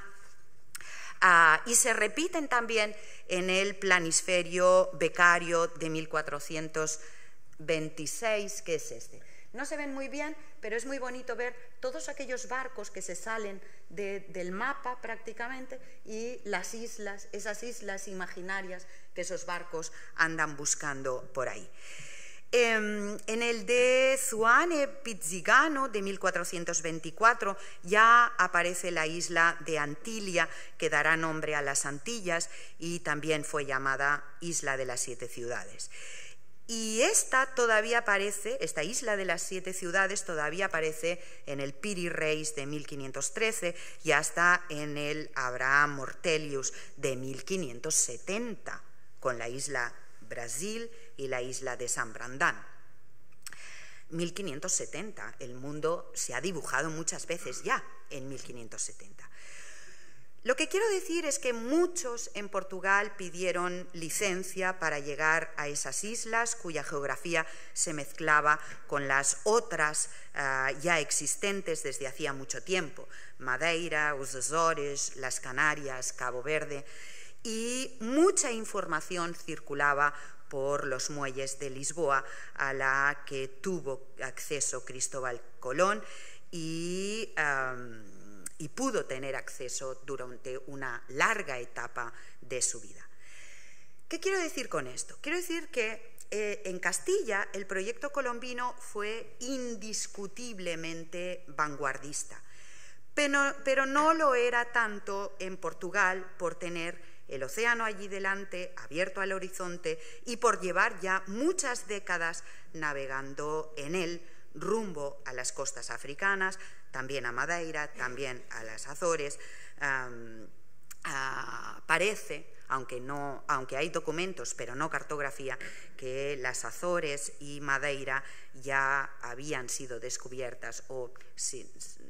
uh, y se repiten también en el planisferio becario de mil cuatrocientos veintiséis, que es este. No se ven muy bien, pero es muy bonito ver todos aquellos barcos que se salen de, del mapa prácticamente y las islas, esas islas imaginarias que esos barcos andan buscando por ahí. Eh, en el de Zuane Pizzigano de mil cuatrocientos veinticuatro ya aparece la isla de Antilia, que dará nombre a las Antillas y también fue llamada Isla de las Siete Ciudades. Y esta todavía aparece, esta isla de las siete ciudades todavía aparece en el Piri Reis de mil quinientos trece y hasta en el Abraham Mortelius de mil quinientos setenta, con la isla Brasil y la isla de San Brandán. mil quinientos setenta, el mundo se ha dibujado muchas veces ya en mil quinientos setenta. Lo que quiero decir es que muchos en Portugal pidieron licencia para llegar a esas islas cuya geografía se mezclaba con las otras uh, ya existentes desde hacía mucho tiempo: Madeira, os Azores, las Canarias, Cabo Verde, y mucha información circulaba por los muelles de Lisboa a la que tuvo acceso Cristóbal Colón y um, y pudo tener acceso durante una larga etapa de su vida. ¿Qué quiero decir con esto? Quiero decir que eh, en Castilla el proyecto colombino fue indiscutiblemente vanguardista, pero, pero no lo era tanto en Portugal por tener el océano allí delante, abierto al horizonte, y por llevar ya muchas décadas navegando en él rumbo a las costas africanas, también a Madeira, también a las Azores. Um, uh, parece, aunque, no, aunque hay documentos, pero no cartografía, que las Azores y Madeira ya habían sido descubiertas o sin,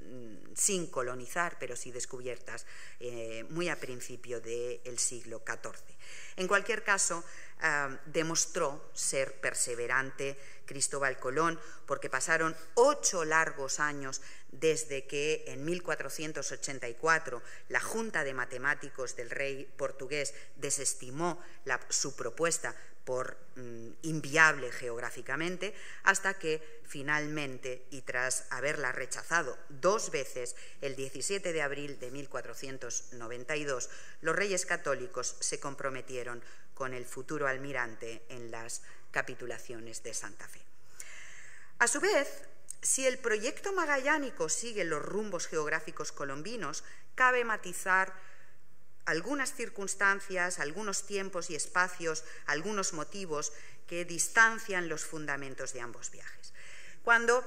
sin colonizar, pero sí descubiertas eh, muy a principio del siglo catorce. En cualquier caso, uh, demostró ser perseverante Cristóbal Colón, porque pasaron ocho largos años desde que en mil cuatrocientos ochenta y cuatro la Junta de Matemáticos del rey portugués desestimó la, su propuesta por mm, inviable geográficamente, hasta que finalmente, y tras haberla rechazado dos veces, el diecisiete de abril de mil cuatrocientos noventa y dos, los reyes católicos se comprometieron con el futuro almirante en las capitulaciones de Santa Fe. A su vez, si el proyecto magallánico sigue los rumbos geográficos colombinos, cabe matizar algunas circunstancias, algunos tiempos y espacios, algunos motivos que distancian los fundamentos de ambos viajes. Cuando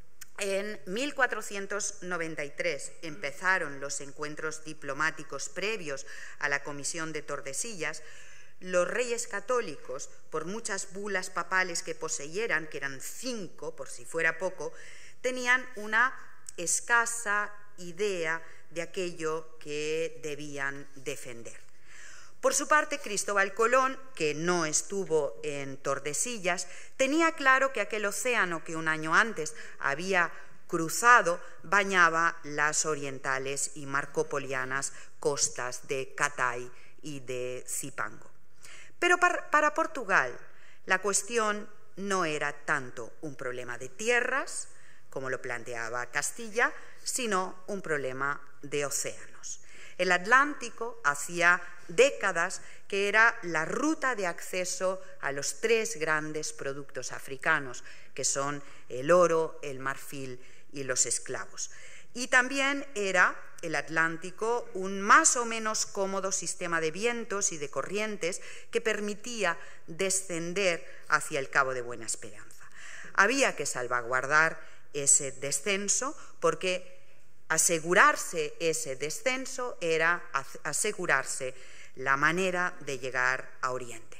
en mil cuatrocientos noventa y tres empezaron los encuentros diplomáticos previos a la Comisión de Tordesillas, los reyes católicos, por muchas bulas papales que poseyeran, que eran cinco, por si fuera poco, tenían una escasa idea de aquello que debían defender. Por su parte, Cristóbal Colón, que no estuvo en Tordesillas, tenía claro que aquel océano que un año antes había cruzado bañaba las orientales y marcopolianas costas de Catay y de Zipango. Pero para, para Portugal la cuestión no era tanto un problema de tierras, como lo planteaba Castilla, sino un problema de océanos. El Atlántico hacía décadas que era la ruta de acceso a los tres grandes productos africanos, que son el oro, el marfil y los esclavos. Y también era el Atlántico un más o menos cómodo sistema de vientos y de corrientes que permitía descender hacia el Cabo de Buena Esperanza. había que salvaguardar ese descenso porque asegurarse ese descenso era asegurarse la manera de llegar a Oriente.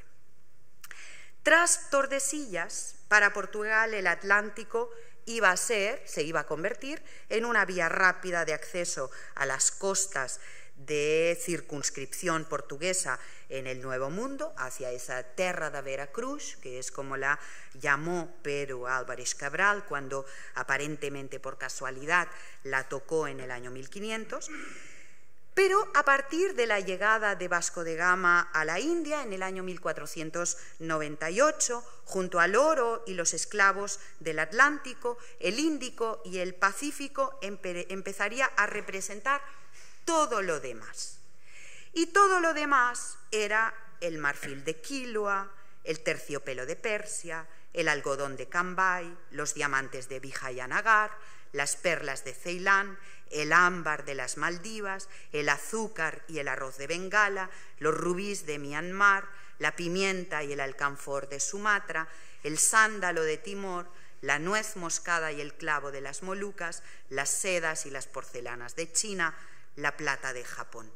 Tras Tordesillas, para Portugal el Atlántico iba a ser, se iba a convertir en una vía rápida de acceso a las costas de circunscripción portuguesa en el Nuevo Mundo, hacia esa terra da Veracruz, que es como la llamó Pedro Álvarez Cabral cuando aparentemente por casualidad la tocó en el año mil quinientos. Pero a partir de la llegada de Vasco de Gama a la India en el año mil cuatrocientos noventa y ocho, junto al oro y los esclavos del Atlántico, el Índico y el Pacífico empe- empezaría a representar todo lo demás. Y todo lo demás era el marfil de Quiloa, el terciopelo de Persia, el algodón de Cambay, los diamantes de Vijayanagar, las perlas de Ceilán, el ámbar de las Maldivas, el azúcar y el arroz de Bengala, los rubíes de Myanmar, la pimienta y el alcanfor de Sumatra, el sándalo de Timor, la nuez moscada y el clavo de las Molucas, las sedas y las porcelanas de China, la plata de Japón.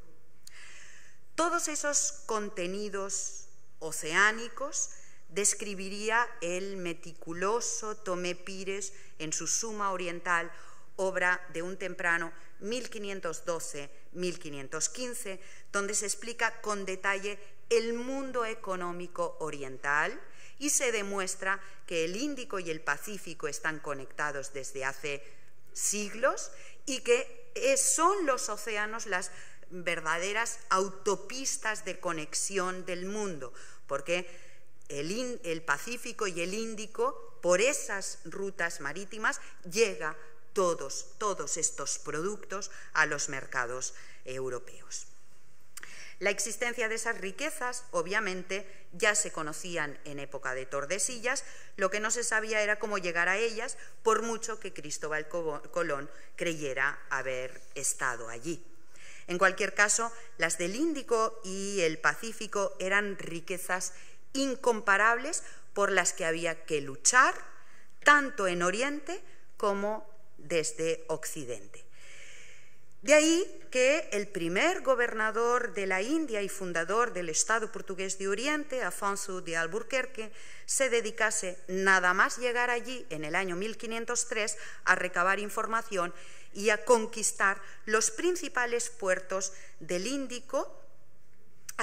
Todos esos contenidos oceánicos describiría el meticuloso Tomé Pires en su Suma Oriental, obra de un temprano mil quinientos doce a mil quinientos quince, donde se explica con detalle el mundo económico oriental y se demuestra que el Índico y el Pacífico están conectados desde hace siglos y que son los océanos las verdaderas autopistas de conexión del mundo, porque el, el Pacífico y el Índico, por esas rutas marítimas, llega todos, todos estos productos a los mercados europeos. La existencia de esas riquezas, obviamente, ya se conocían en época de Tordesillas, lo que no se sabía era cómo llegar a ellas, por mucho que Cristóbal Colón creyera haber estado allí. En cualquier caso, las del Índico y el Pacífico eran riquezas incomparables por las que había que luchar, tanto en Oriente como desde Occidente. De ahí que el primer gobernador de la India y fundador del Estado portugués de Oriente, Afonso de Albuquerque, se dedicase nada más llegar allí en el año mil quinientos tres a recabar información y a conquistar los principales puertos del Índico uh,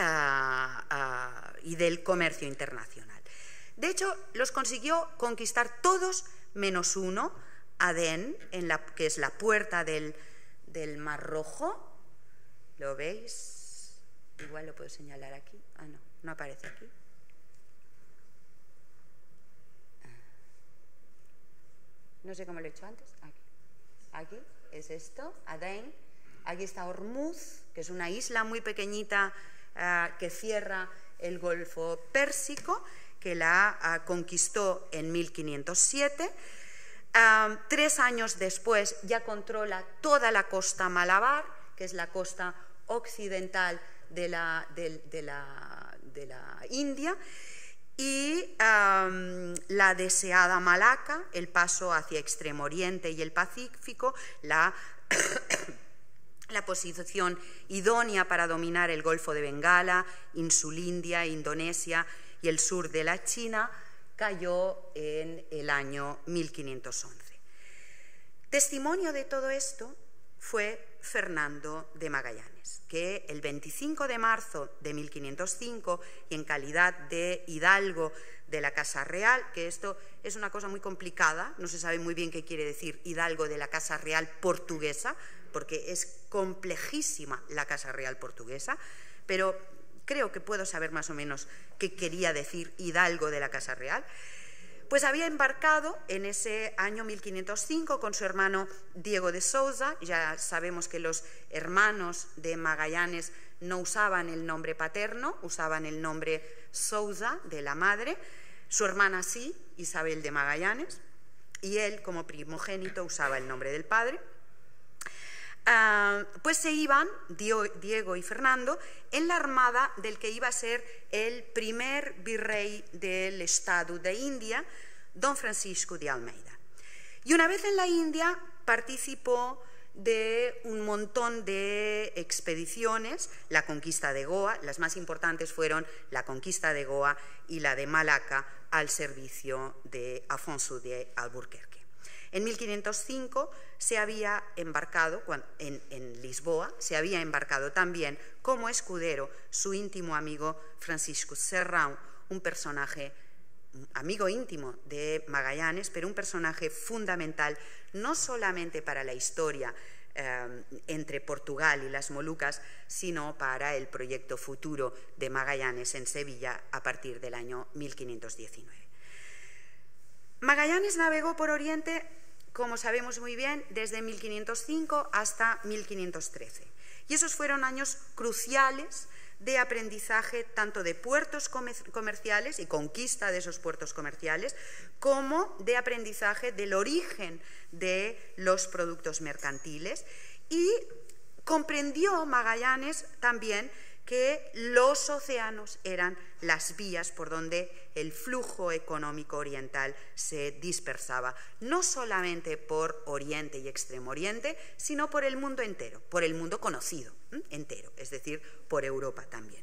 uh, y del comercio internacional. De hecho, los consiguió conquistar todos menos uno, Adén, en la, que es la puerta del, del Mar Rojo. ¿Lo veis? Igual lo puedo señalar aquí. Ah, no, no aparece aquí. No sé cómo lo he hecho antes. Aquí. Aquí es esto, Adén. Aquí está Hormuz, que es una isla muy pequeñita uh, que cierra el Golfo Pérsico, que la uh, conquistó en mil quinientos siete. Uh, tres años después ya controla toda la costa Malabar, que es la costa occidental de la, de, de la, de la India, y um, la deseada Malaca, el paso hacia Extremo Oriente y el Pacífico, la, la posición idónea para dominar el Golfo de Bengala, Insulindia, Indonesia y el sur de la China, cayó en el año mil quinientos once. Testimonio de todo esto fue Fernando de Magallanes, que el veinticinco de marzo de mil quinientos cinco, y en calidad de hidalgo de la Casa Real, que esto es una cosa muy complicada, no se sabe muy bien qué quiere decir hidalgo de la Casa Real portuguesa, porque es complejísima la Casa Real portuguesa, pero creo que puedo saber más o menos qué quería decir hidalgo de la Casa Real. Pues había embarcado en ese año mil quinientos cinco con su hermano Diego de Sousa. Ya sabemos que los hermanos de Magallanes no usaban el nombre paterno, usaban el nombre Sousa de la madre. Su hermana sí, Isabel de Magallanes, y él como primogénito usaba el nombre del padre. Uh, pues se iban, Diego y Fernando, en la armada del que iba a ser el primer virrey del Estado de India, don Francisco de Almeida. Y una vez en la India participó de un montón de expediciones, la conquista de Goa, las más importantes fueron la conquista de Goa y la de Malaca al servicio de Afonso de Alburquerque. En mil quinientos cinco se había embarcado, en, en Lisboa, se había embarcado también como escudero su íntimo amigo Francisco Serrão, un personaje amigo íntimo de Magallanes, pero un personaje fundamental no solamente para la historia eh, entre Portugal y las Molucas, sino para el proyecto futuro de Magallanes en Sevilla a partir del año mil quinientos diecinueve. Magallanes navegó por Oriente, como sabemos muy bien, desde mil quinientos cinco hasta mil quinientos trece. Y esos fueron años cruciales de aprendizaje tanto de puertos comerciales y conquista de esos puertos comerciales, como de aprendizaje del origen de los productos mercantiles, y comprendió Magallanes también que los océanos eran las vías por donde el flujo económico oriental se dispersaba, no solamente por Oriente y Extremo Oriente, sino por el mundo entero, por el mundo conocido ¿eh? entero, es decir, por Europa también.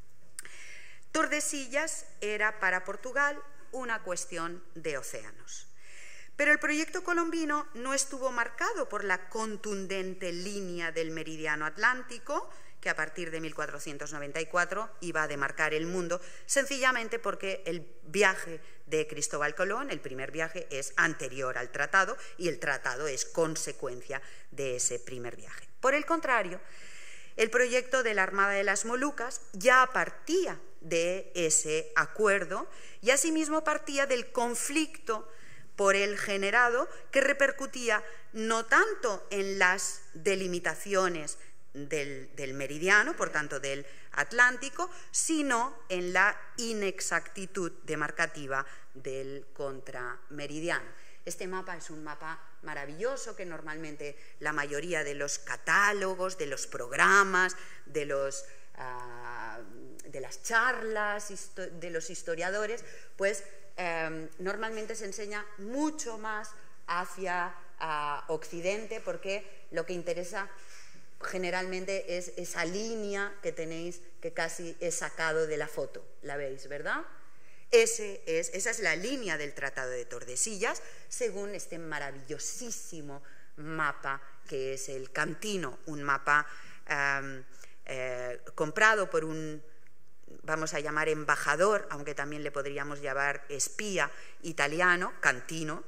Tordesillas era para Portugal una cuestión de océanos. Pero el proyecto colombino no estuvo marcado por la contundente línea del meridiano atlántico, que a partir de mil cuatrocientos noventa y cuatro iba a demarcar el mundo, sencillamente porque el viaje de Cristóbal Colón, el primer viaje, es anterior al tratado y el tratado es consecuencia de ese primer viaje. Por el contrario, el proyecto de la Armada de las Molucas ya partía de ese acuerdo y asimismo partía del conflicto por él generado, que repercutía no tanto en las delimitaciones Del, del meridiano, por tanto del Atlántico, sino en la inexactitud demarcativa del contrameridiano. Este mapa es un mapa maravilloso que normalmente la mayoría de los catálogos, de los programas, de, los, uh, de las charlas de los historiadores, pues um, normalmente se enseña mucho más hacia uh, Occidente, porque lo que interesa generalmente es esa línea que tenéis, que casi he sacado de la foto, la veis, ¿verdad? Ese es, esa es la línea del Tratado de Tordesillas, según este maravillosísimo mapa que es el Cantino, un mapa um, eh, comprado por un, vamos a llamar embajador, aunque también le podríamos llamar espía italiano, Cantino,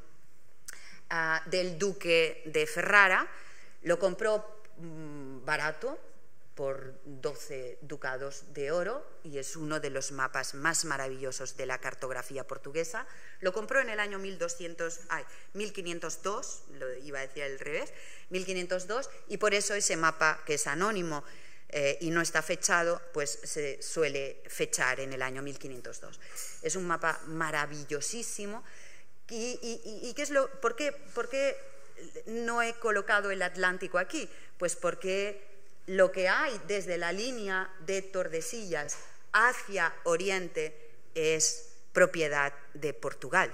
uh, del duque de Ferrara. Lo compró barato, por doce ducados de oro, y es uno de los mapas más maravillosos de la cartografía portuguesa. Lo compró en el año mil doscientos, ay, mil quinientos dos, lo iba a decir al revés, mil quinientos dos, y por eso ese mapa, que es anónimo eh, y no está fechado, pues se suele fechar en el año mil quinientos dos. Es un mapa maravillosísimo. ¿Y, y, y qué es lo, por qué, por qué no he colocado el Atlántico aquí? Pues porque lo que hay desde la línea de Tordesillas hacia Oriente es propiedad de Portugal,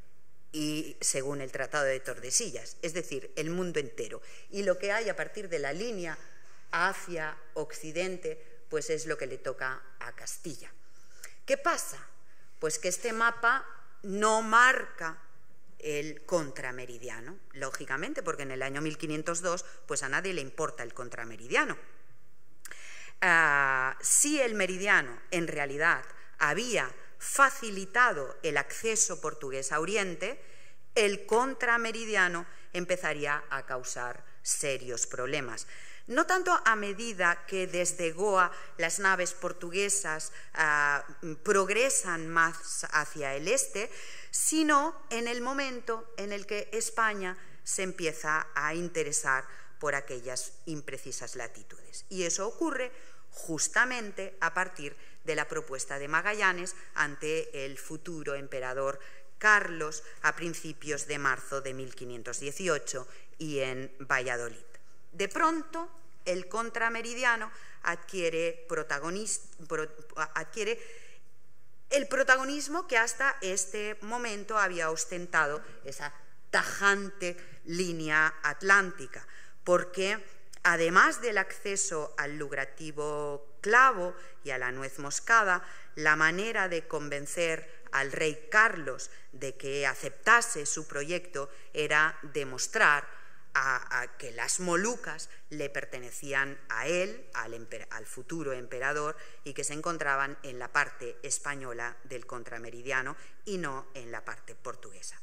y según el Tratado de Tordesillas, es decir, el mundo entero. Y lo que hay a partir de la línea hacia Occidente, pues es lo que le toca a Castilla. ¿Qué pasa? Pues que este mapa no marca el contrameridiano, lógicamente, porque en el año mil quinientos dos pues a nadie le importa el contrameridiano. Uh, si el meridiano en realidad había facilitado el acceso portugués a Oriente, el contrameridiano empezaría a causar serios problemas. No tanto a medida que desde Goa las naves portuguesas uh, progresan más hacia el este, sino en el momento en el que España se empieza a interesar por aquellas imprecisas latitudes. Y eso ocurre justamente a partir de la propuesta de Magallanes ante el futuro emperador Carlos a principios de marzo de mil quinientos dieciocho y en Valladolid. De pronto, el contrameridiano adquiere, protagonista, pro, adquiere el protagonismo que hasta este momento había ostentado esa tajante línea atlántica, porque además del acceso al lucrativo clavo y a la nuez moscada, la manera de convencer al rey Carlos de que aceptase su proyecto era demostrar a, a que las Molucas le pertenecían a él, al, al futuro emperador, y que se encontraban en la parte española del contrameridiano y no en la parte portuguesa.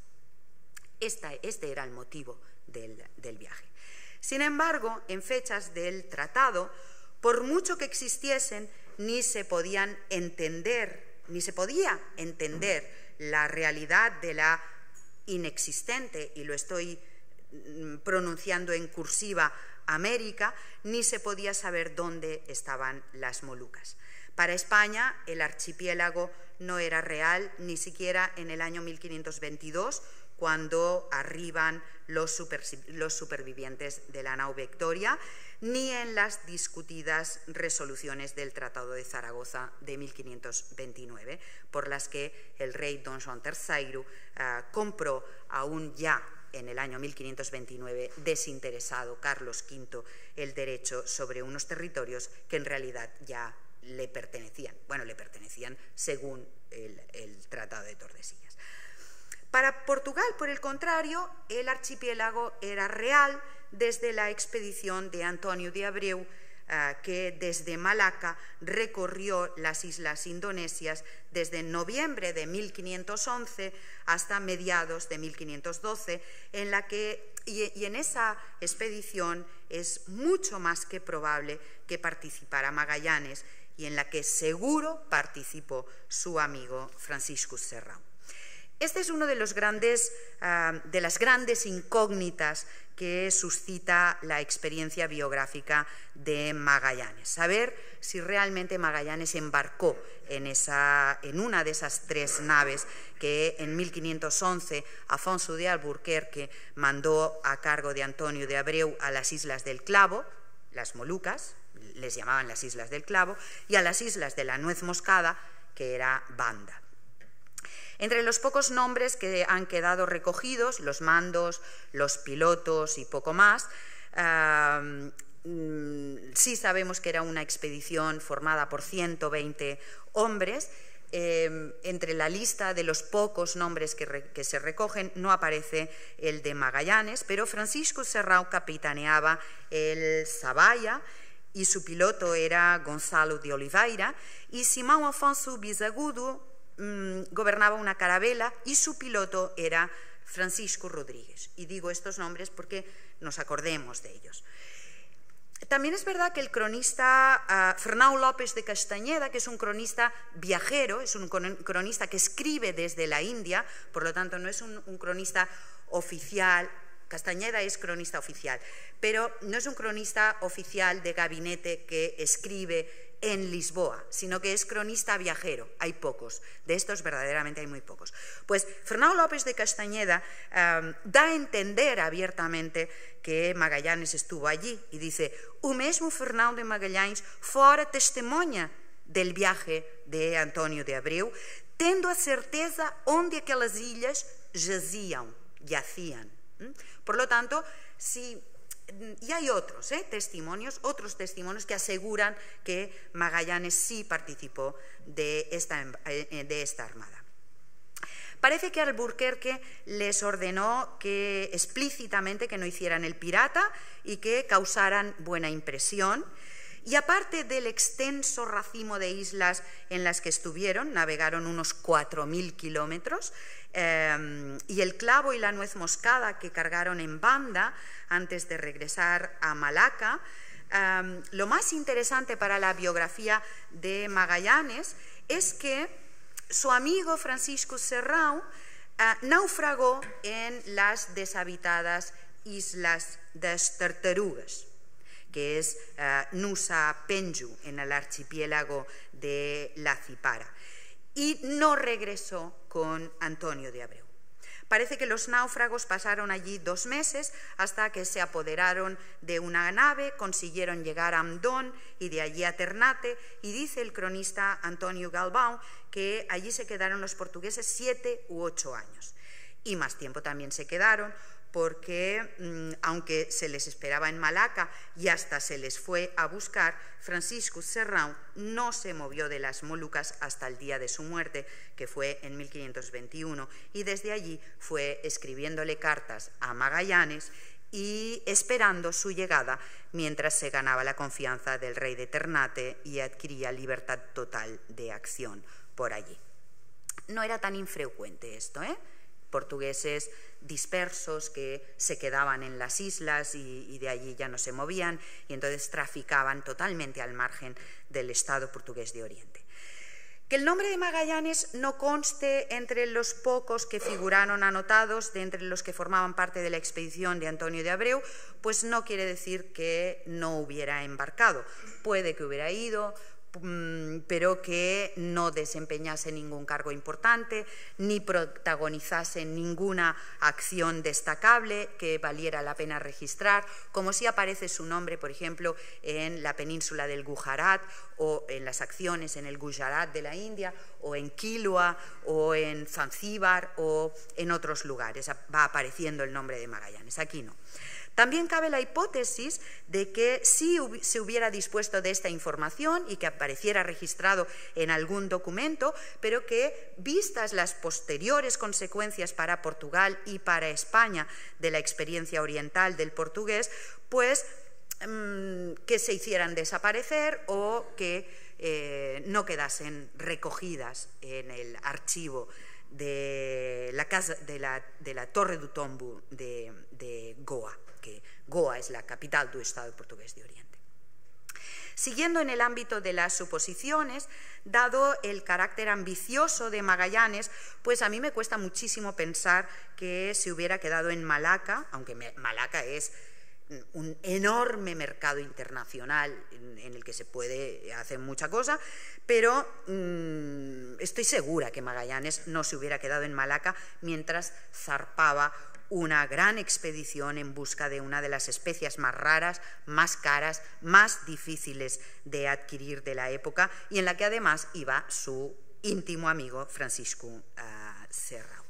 Esta, este era el motivo del, del viaje. Sin embargo, en fechas del tratado, por mucho que existiesen, ni se podían entender, ni se podía entender la realidad de la inexistente, y lo estoy pronunciando en cursiva, América, ni se podía saber dónde estaban las Molucas. Para España, el archipiélago no era real ni siquiera en el año mil quinientos veintidós, cuando arriban los, super, los supervivientes de la nao Victoria, ni en las discutidas resoluciones del Tratado de Zaragoza de mil quinientos veintinueve, por las que el rey don Joan tercero uh, compró aún ya en el año mil quinientos veintinueve, desinteresado Carlos quinto, el derecho sobre unos territorios que en realidad ya le pertenecían. Bueno, le pertenecían según el, el Tratado de Tordesillas. Para Portugal, por el contrario, el archipiélago era real desde la expedición de Antonio de Abreu, Uh, que desde Malaca recorrió las islas indonesias desde noviembre de mil quinientos once hasta mediados de mil quinientos doce, en la que, y, y en esa expedición es mucho más que probable que participara Magallanes, y en la que seguro participó su amigo Francisco Serrao. Este es uno de, los grandes, uh, de las grandes incógnitas que suscita la experiencia biográfica de Magallanes. Saber si realmente Magallanes embarcó en, esa, en una de esas tres naves que en mil quinientos once Afonso de Alburquerque mandó a cargo de Antonio de Abreu a las Islas del Clavo, las Molucas, les llamaban las Islas del Clavo, y a las Islas de la Nuez Moscada, que era Banda. Entre los pocos nombres que han quedado recogidos, los mandos, los pilotos y poco más, uh, sí sabemos que era una expedición formada por ciento veinte hombres. Eh, entre la lista de los pocos nombres que, re, que se recogen no aparece el de Magallanes, pero Francisco Serrao capitaneaba el Sabaya y su piloto era Gonzalo de Oliveira, y Simão Afonso Bisagudo gobernaba una carabela y su piloto era Francisco Rodríguez. Y digo estos nombres porque nos acordemos de ellos. También es verdad que el cronista uh, Fernão López de Castañeda, que es un cronista viajero, es un cronista que escribe desde la India, por lo tanto no es un, un cronista oficial. Castañeda es cronista oficial, pero no es un cronista oficial de gabinete que escribe en Lisboa, sino que es cronista viajero. Hay pocos, de estos verdaderamente hay muy pocos. Pues Fernão López de Castañeda um, da a entender abiertamente que Magallanes estuvo allí y dice: o mesmo Fernão de Magalhães fora testemunha del viaje de Antonio de Abreu, tendo a certeza onde aquelas ilhas jazían, yacían. Por lo tanto, si y hay otros ¿eh? testimonios, otros testimonios que aseguran que Magallanes sí participó de esta, de esta armada. Parece que Alburquerque les ordenó que explícitamente que no hicieran el pirata y que causaran buena impresión. Y aparte del extenso racimo de islas en las que estuvieron, navegaron unos cuatro mil kilómetros, eh, y el clavo y la nuez moscada que cargaron en Banda antes de regresar a Malaca. Eh, lo más interesante para la biografía de Magallanes es que su amigo Francisco Serrao eh, naufragó en las deshabitadas Islas das Tartarugas, que es uh, Nusa Penjuru, en el archipiélago de La Cipara, y no regresó con Antonio de Abreu. Parece que los náufragos pasaron allí dos meses hasta que se apoderaron de una nave, consiguieron llegar a Amdón y de allí a Ternate, y dice el cronista Antonio Galbao que allí se quedaron los portugueses siete u ocho años. Y más tiempo también se quedaron, porque mmm, aunque se les esperaba en Malaca y hasta se les fue a buscar, Francisco Serrão no se movió de las Molucas hasta el día de su muerte, que fue en mil quinientos veintiuno, y desde allí fue escribiéndole cartas a Magallanes y esperando su llegada mientras se ganaba la confianza del rey de Ternate y adquiría libertad total de acción por allí. No era tan infrecuente esto, ¿eh? Portugueses dispersos que se quedaban en las islas y, y de allí ya no se movían, y entonces traficaban totalmente al margen del Estado portugués de Oriente. Que el nombre de Magallanes no conste entre los pocos que figuraron anotados de entre los que formaban parte de la expedición de Antonio de Abreu, pues no quiere decir que no hubiera embarcado. Puede que hubiera ido, pero que no desempeñase ningún cargo importante, ni protagonizase ninguna acción destacable que valiera la pena registrar, como si aparece su nombre, por ejemplo, en la península del Gujarat, o en las acciones en el Gujarat de la India, o en Kilwa, o en Zanzíbar, o en otros lugares. Va apareciendo el nombre de Magallanes, aquí no. También cabe la hipótesis de que sí se hubiera dispuesto de esta información y que apareciera registrado en algún documento, pero que, vistas las posteriores consecuencias para Portugal y para España de la experiencia oriental del portugués, pues mmm, que se hicieran desaparecer o que eh, no quedasen recogidas en el archivo de la, casa, de la, de la Torre do Tombo de, de Goa, que Goa es la capital del Estado portugués de Oriente. Siguiendo en el ámbito de las suposiciones, dado el carácter ambicioso de Magallanes, pues a mí me cuesta muchísimo pensar que se hubiera quedado en Malaca, aunque Malaca es un enorme mercado internacional en el que se puede hacer mucha cosa, pero mmm, estoy segura que Magallanes no se hubiera quedado en Malaca mientras zarpaba una gran expedición en busca de una de las especias más raras, más caras, más difíciles de adquirir de la época, y en la que además iba su íntimo amigo Francisco uh, Serrão.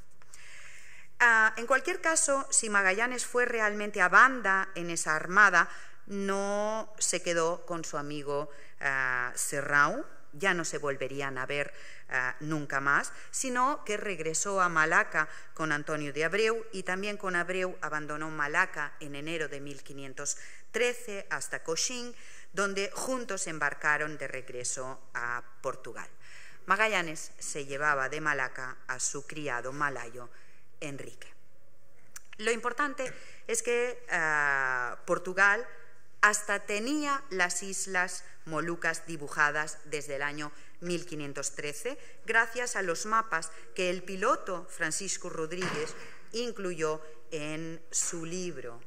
Uh, en cualquier caso, si Magallanes fue realmente a banda en esa armada, no se quedó con su amigo uh, Serrão, ya no se volverían a ver uh, nunca más, sino que regresó a Malaca con Antonio de Abreu, y también con Abreu abandonó Malaca en enero de mil quinientos trece hasta Coxín, donde juntos embarcaron de regreso a Portugal. Magallanes se llevaba de Malaca a su criado malayo Enrique. Lo importante es que uh, Portugal hasta tenía las islas Molucas dibujadas desde el año mil quinientos trece, gracias a los mapas que el piloto Francisco Rodríguez incluyó en su libro.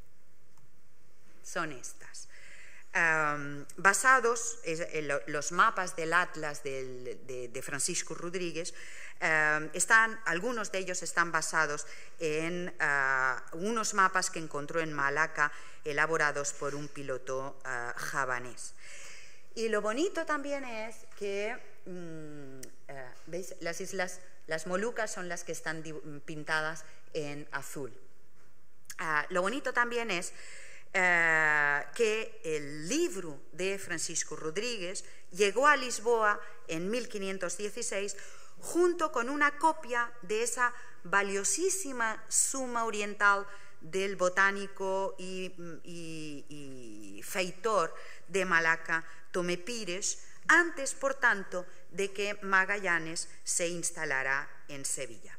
Son estas. Um, basados en los mapas del Atlas del, de, de Francisco Rodríguez, uh, están, algunos de ellos están basados en uh, unos mapas que encontró en Malaca, elaborados por un piloto uh, javanés. Y lo bonito también es que, um, uh, ¿veis? Las islas, las Molucas son las que están pintadas en azul. Uh, lo bonito también es Uh, que el libro de Francisco Rodríguez llegó a Lisboa en mil quinientos dieciséis junto con una copia de esa valiosísima Suma Oriental del botánico y, y, y feitor de Malaca, Tomé Pires, antes, por tanto, de que Magallanes se instalara en Sevilla.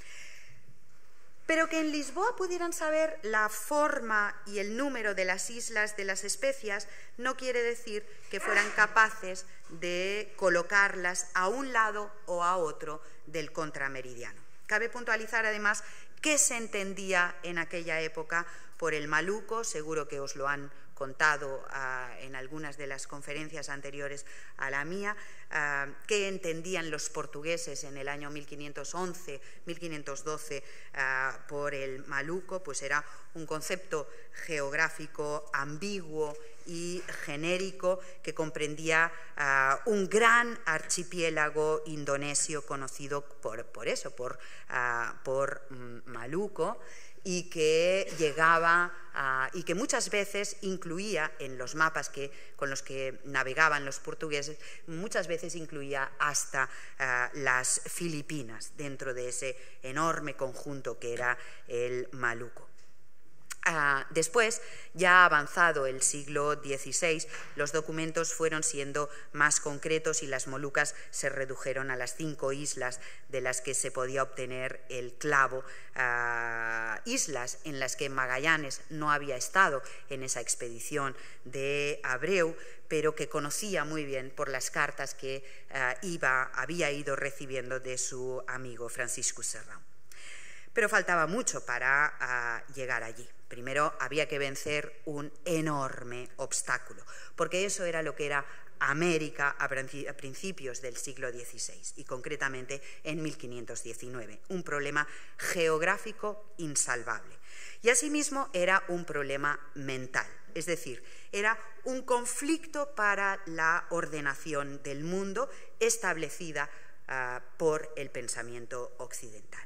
Pero que en Lisboa pudieran saber la forma y el número de las islas de las especias no quiere decir que fueran capaces de colocarlas a un lado o a otro del contrameridiano. Cabe puntualizar además qué se entendía en aquella época por el maluco, seguro que os lo han contado uh, en algunas de las conferencias anteriores a la mía, uh, qué entendían los portugueses en el año mil quinientos once, mil quinientos doce uh, por el Maluco, pues era un concepto geográfico ambiguo y genérico que comprendía uh, un gran archipiélago indonesio conocido por, por eso, por, uh, por um, Maluco, y que llegaba a, y que muchas veces incluía en los mapas que, con los que navegaban los portugueses, muchas veces incluía hasta uh, las Filipinas dentro de ese enorme conjunto que era el Maluco. Uh, después, ya avanzado el siglo dieciséis, los documentos fueron siendo más concretos y las Molucas se redujeron a las cinco islas de las que se podía obtener el clavo, uh, islas en las que Magallanes no había estado en esa expedición de Abreu, pero que conocía muy bien por las cartas que uh, iba, había ido recibiendo de su amigo Francisco Serrão. Pero faltaba mucho para uh, llegar allí. Primero había que vencer un enorme obstáculo, porque eso era lo que era América a principios del siglo dieciséis y concretamente en mil quinientos diecinueve, un problema geográfico insalvable. Y asimismo era un problema mental, es decir, era un conflicto para la ordenación del mundo establecida uh, por el pensamiento occidental.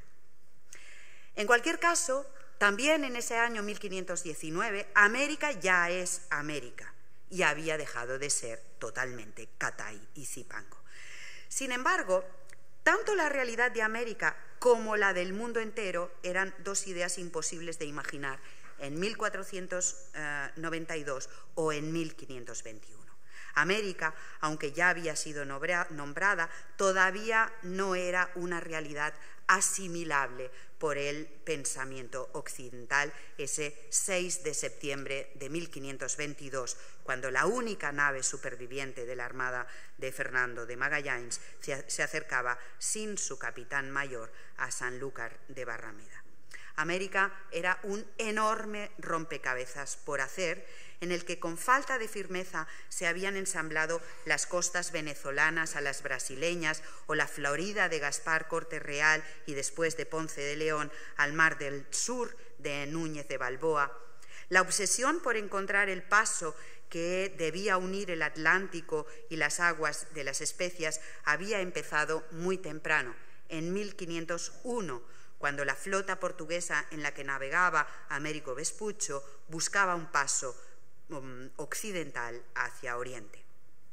En cualquier caso, también en ese año mil quinientos diecinueve, América ya es América y había dejado de ser totalmente Catay y Zipango. Sin embargo, tanto la realidad de América como la del mundo entero eran dos ideas imposibles de imaginar en mil cuatrocientos noventa y dos o en mil quinientos veintiuno. América, aunque ya había sido nombrada, todavía no era una realidad asimilable por el pensamiento occidental ese seis de septiembre de mil quinientos veintidós, cuando la única nave superviviente de la armada de Fernando de Magallanes se acercaba sin su capitán mayor a Sanlúcar de Barrameda. América era un enorme rompecabezas por hacer, en el que con falta de firmeza se habían ensamblado las costas venezolanas a las brasileñas o la Florida de Gaspar Corte Real y después de Ponce de León al Mar del Sur de Núñez de Balboa. La obsesión por encontrar el paso que debía unir el Atlántico y las aguas de las Especias había empezado muy temprano, en mil quinientos uno, cuando la flota portuguesa en la que navegaba Américo Vespuccio buscaba un paso um, occidental hacia Oriente.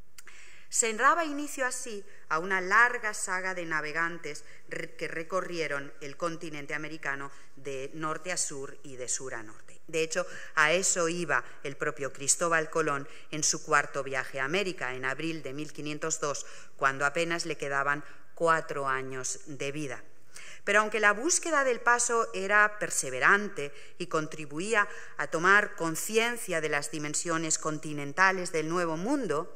Se daba inicio así a una larga saga de navegantes que recorrieron el continente americano de norte a sur y de sur a norte. De hecho, a eso iba el propio Cristóbal Colón en su cuarto viaje a América, en abril de mil quinientos dos, cuando apenas le quedaban cuatro años de vida. Pero aunque la búsqueda del paso era perseverante y contribuía a tomar conciencia de las dimensiones continentales del Nuevo Mundo,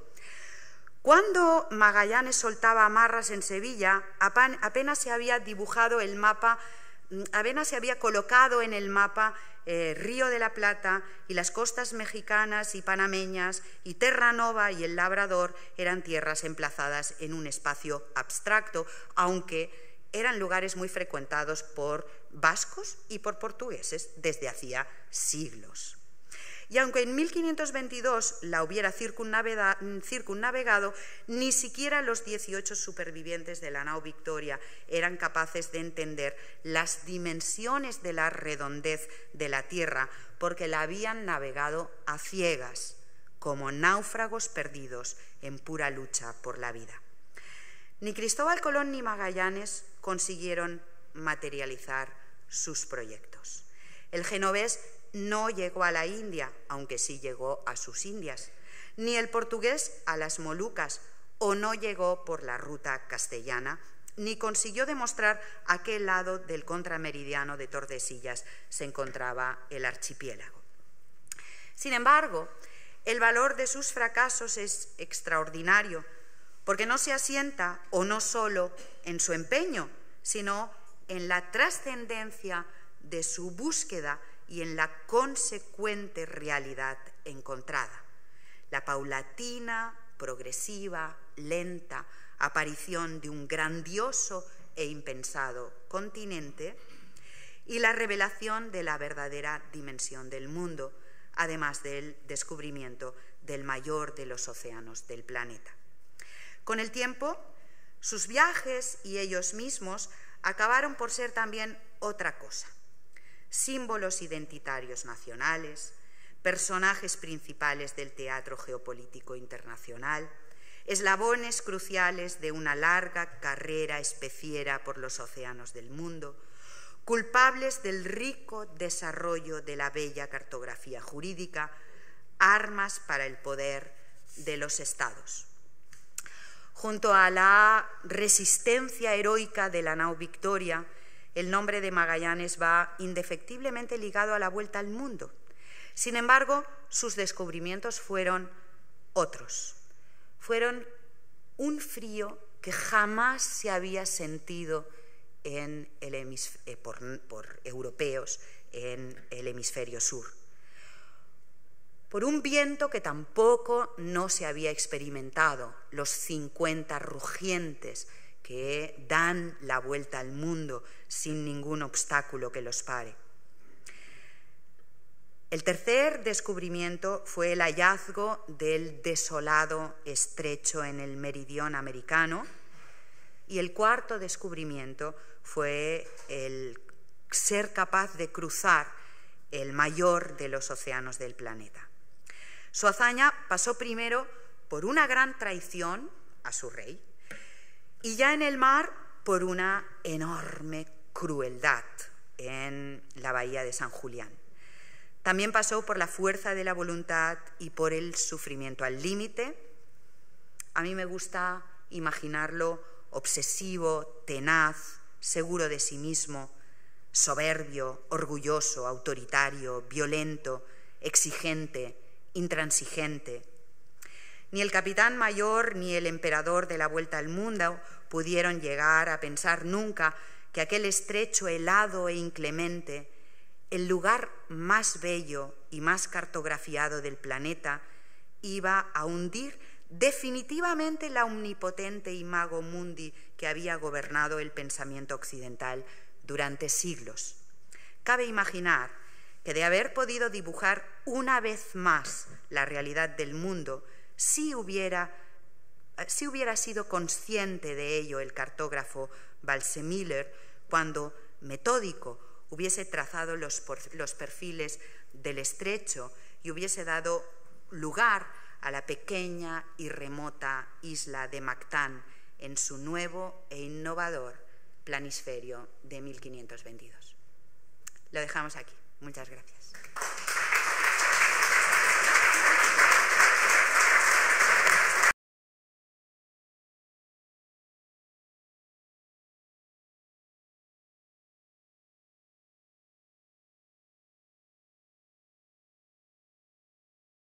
cuando Magallanes soltaba amarras en Sevilla, apenas se había dibujado el mapa, apenas se había colocado en el mapa eh, Río de la Plata, y las costas mexicanas y panameñas y Terranova y el Labrador eran tierras emplazadas en un espacio abstracto, aunque eran lugares muy frecuentados por vascos y por portugueses desde hacía siglos. Y aunque en mil quinientos veintidós la hubiera circunnavegado, ni siquiera los dieciocho supervivientes de la nao Victoria eran capaces de entender las dimensiones de la redondez de la Tierra, porque la habían navegado a ciegas, como náufragos perdidos en pura lucha por la vida. Ni Cristóbal Colón ni Magallanes consiguieron materializar sus proyectos. El genovés no llegó a la India, aunque sí llegó a sus Indias, ni el portugués a las Molucas, o no llegó por la ruta castellana, ni consiguió demostrar a qué lado del contrameridiano de Tordesillas se encontraba el archipiélago. Sin embargo, el valor de sus fracasos es extraordinario, porque no se asienta, o no solo en su empeño, sino en la trascendencia de su búsqueda y en la consecuente realidad encontrada, la paulatina, progresiva, lenta aparición de un grandioso e impensado continente y la revelación de la verdadera dimensión del mundo, además del descubrimiento del mayor de los océanos del planeta. Con el tiempo, sus viajes y ellos mismos acabaron por ser también otra cosa: símbolos identitarios nacionales, personajes principales del teatro geopolítico internacional, eslabones cruciales de una larga carrera especiera por los océanos del mundo, culpables del rico desarrollo de la bella cartografía jurídica, armas para el poder de los estados. Junto a la resistencia heroica de la nao Victoria, el nombre de Magallanes va indefectiblemente ligado a la vuelta al mundo. Sin embargo, sus descubrimientos fueron otros. Fueron un frío que jamás se había sentido en el hemisf- eh, por, por europeos en el hemisferio sur. Por un viento que tampoco no se había experimentado, los cincuenta rugientes que dan la vuelta al mundo sin ningún obstáculo que los pare. El tercer descubrimiento fue el hallazgo del desolado estrecho en el meridión americano, y el cuarto descubrimiento fue el ser capaz de cruzar el mayor de los océanos del planeta. Su hazaña pasó primero por una gran traición a su rey y ya en el mar por una enorme crueldad en la bahía de San Julián. También pasó por la fuerza de la voluntad y por el sufrimiento al límite. A mí me gusta imaginarlo obsesivo, tenaz, seguro de sí mismo, soberbio, orgulloso, autoritario, violento, exigente, intransigente. Ni el capitán mayor ni el emperador de la vuelta al mundo pudieron llegar a pensar nunca que aquel estrecho helado e inclemente, el lugar más bello y más cartografiado del planeta, iba a hundir definitivamente la omnipotente imago mundi que había gobernado el pensamiento occidental durante siglos. Cabe imaginar que de haber podido dibujar una vez más la realidad del mundo, si hubiera, si hubiera sido consciente de ello el cartógrafo Waldseemüller, cuando, metódico, hubiese trazado los, los perfiles del estrecho y hubiese dado lugar a la pequeña y remota isla de Mactán en su nuevo e innovador planisferio de mil quinientos veintidós. Lo dejamos aquí. Muchas gracias.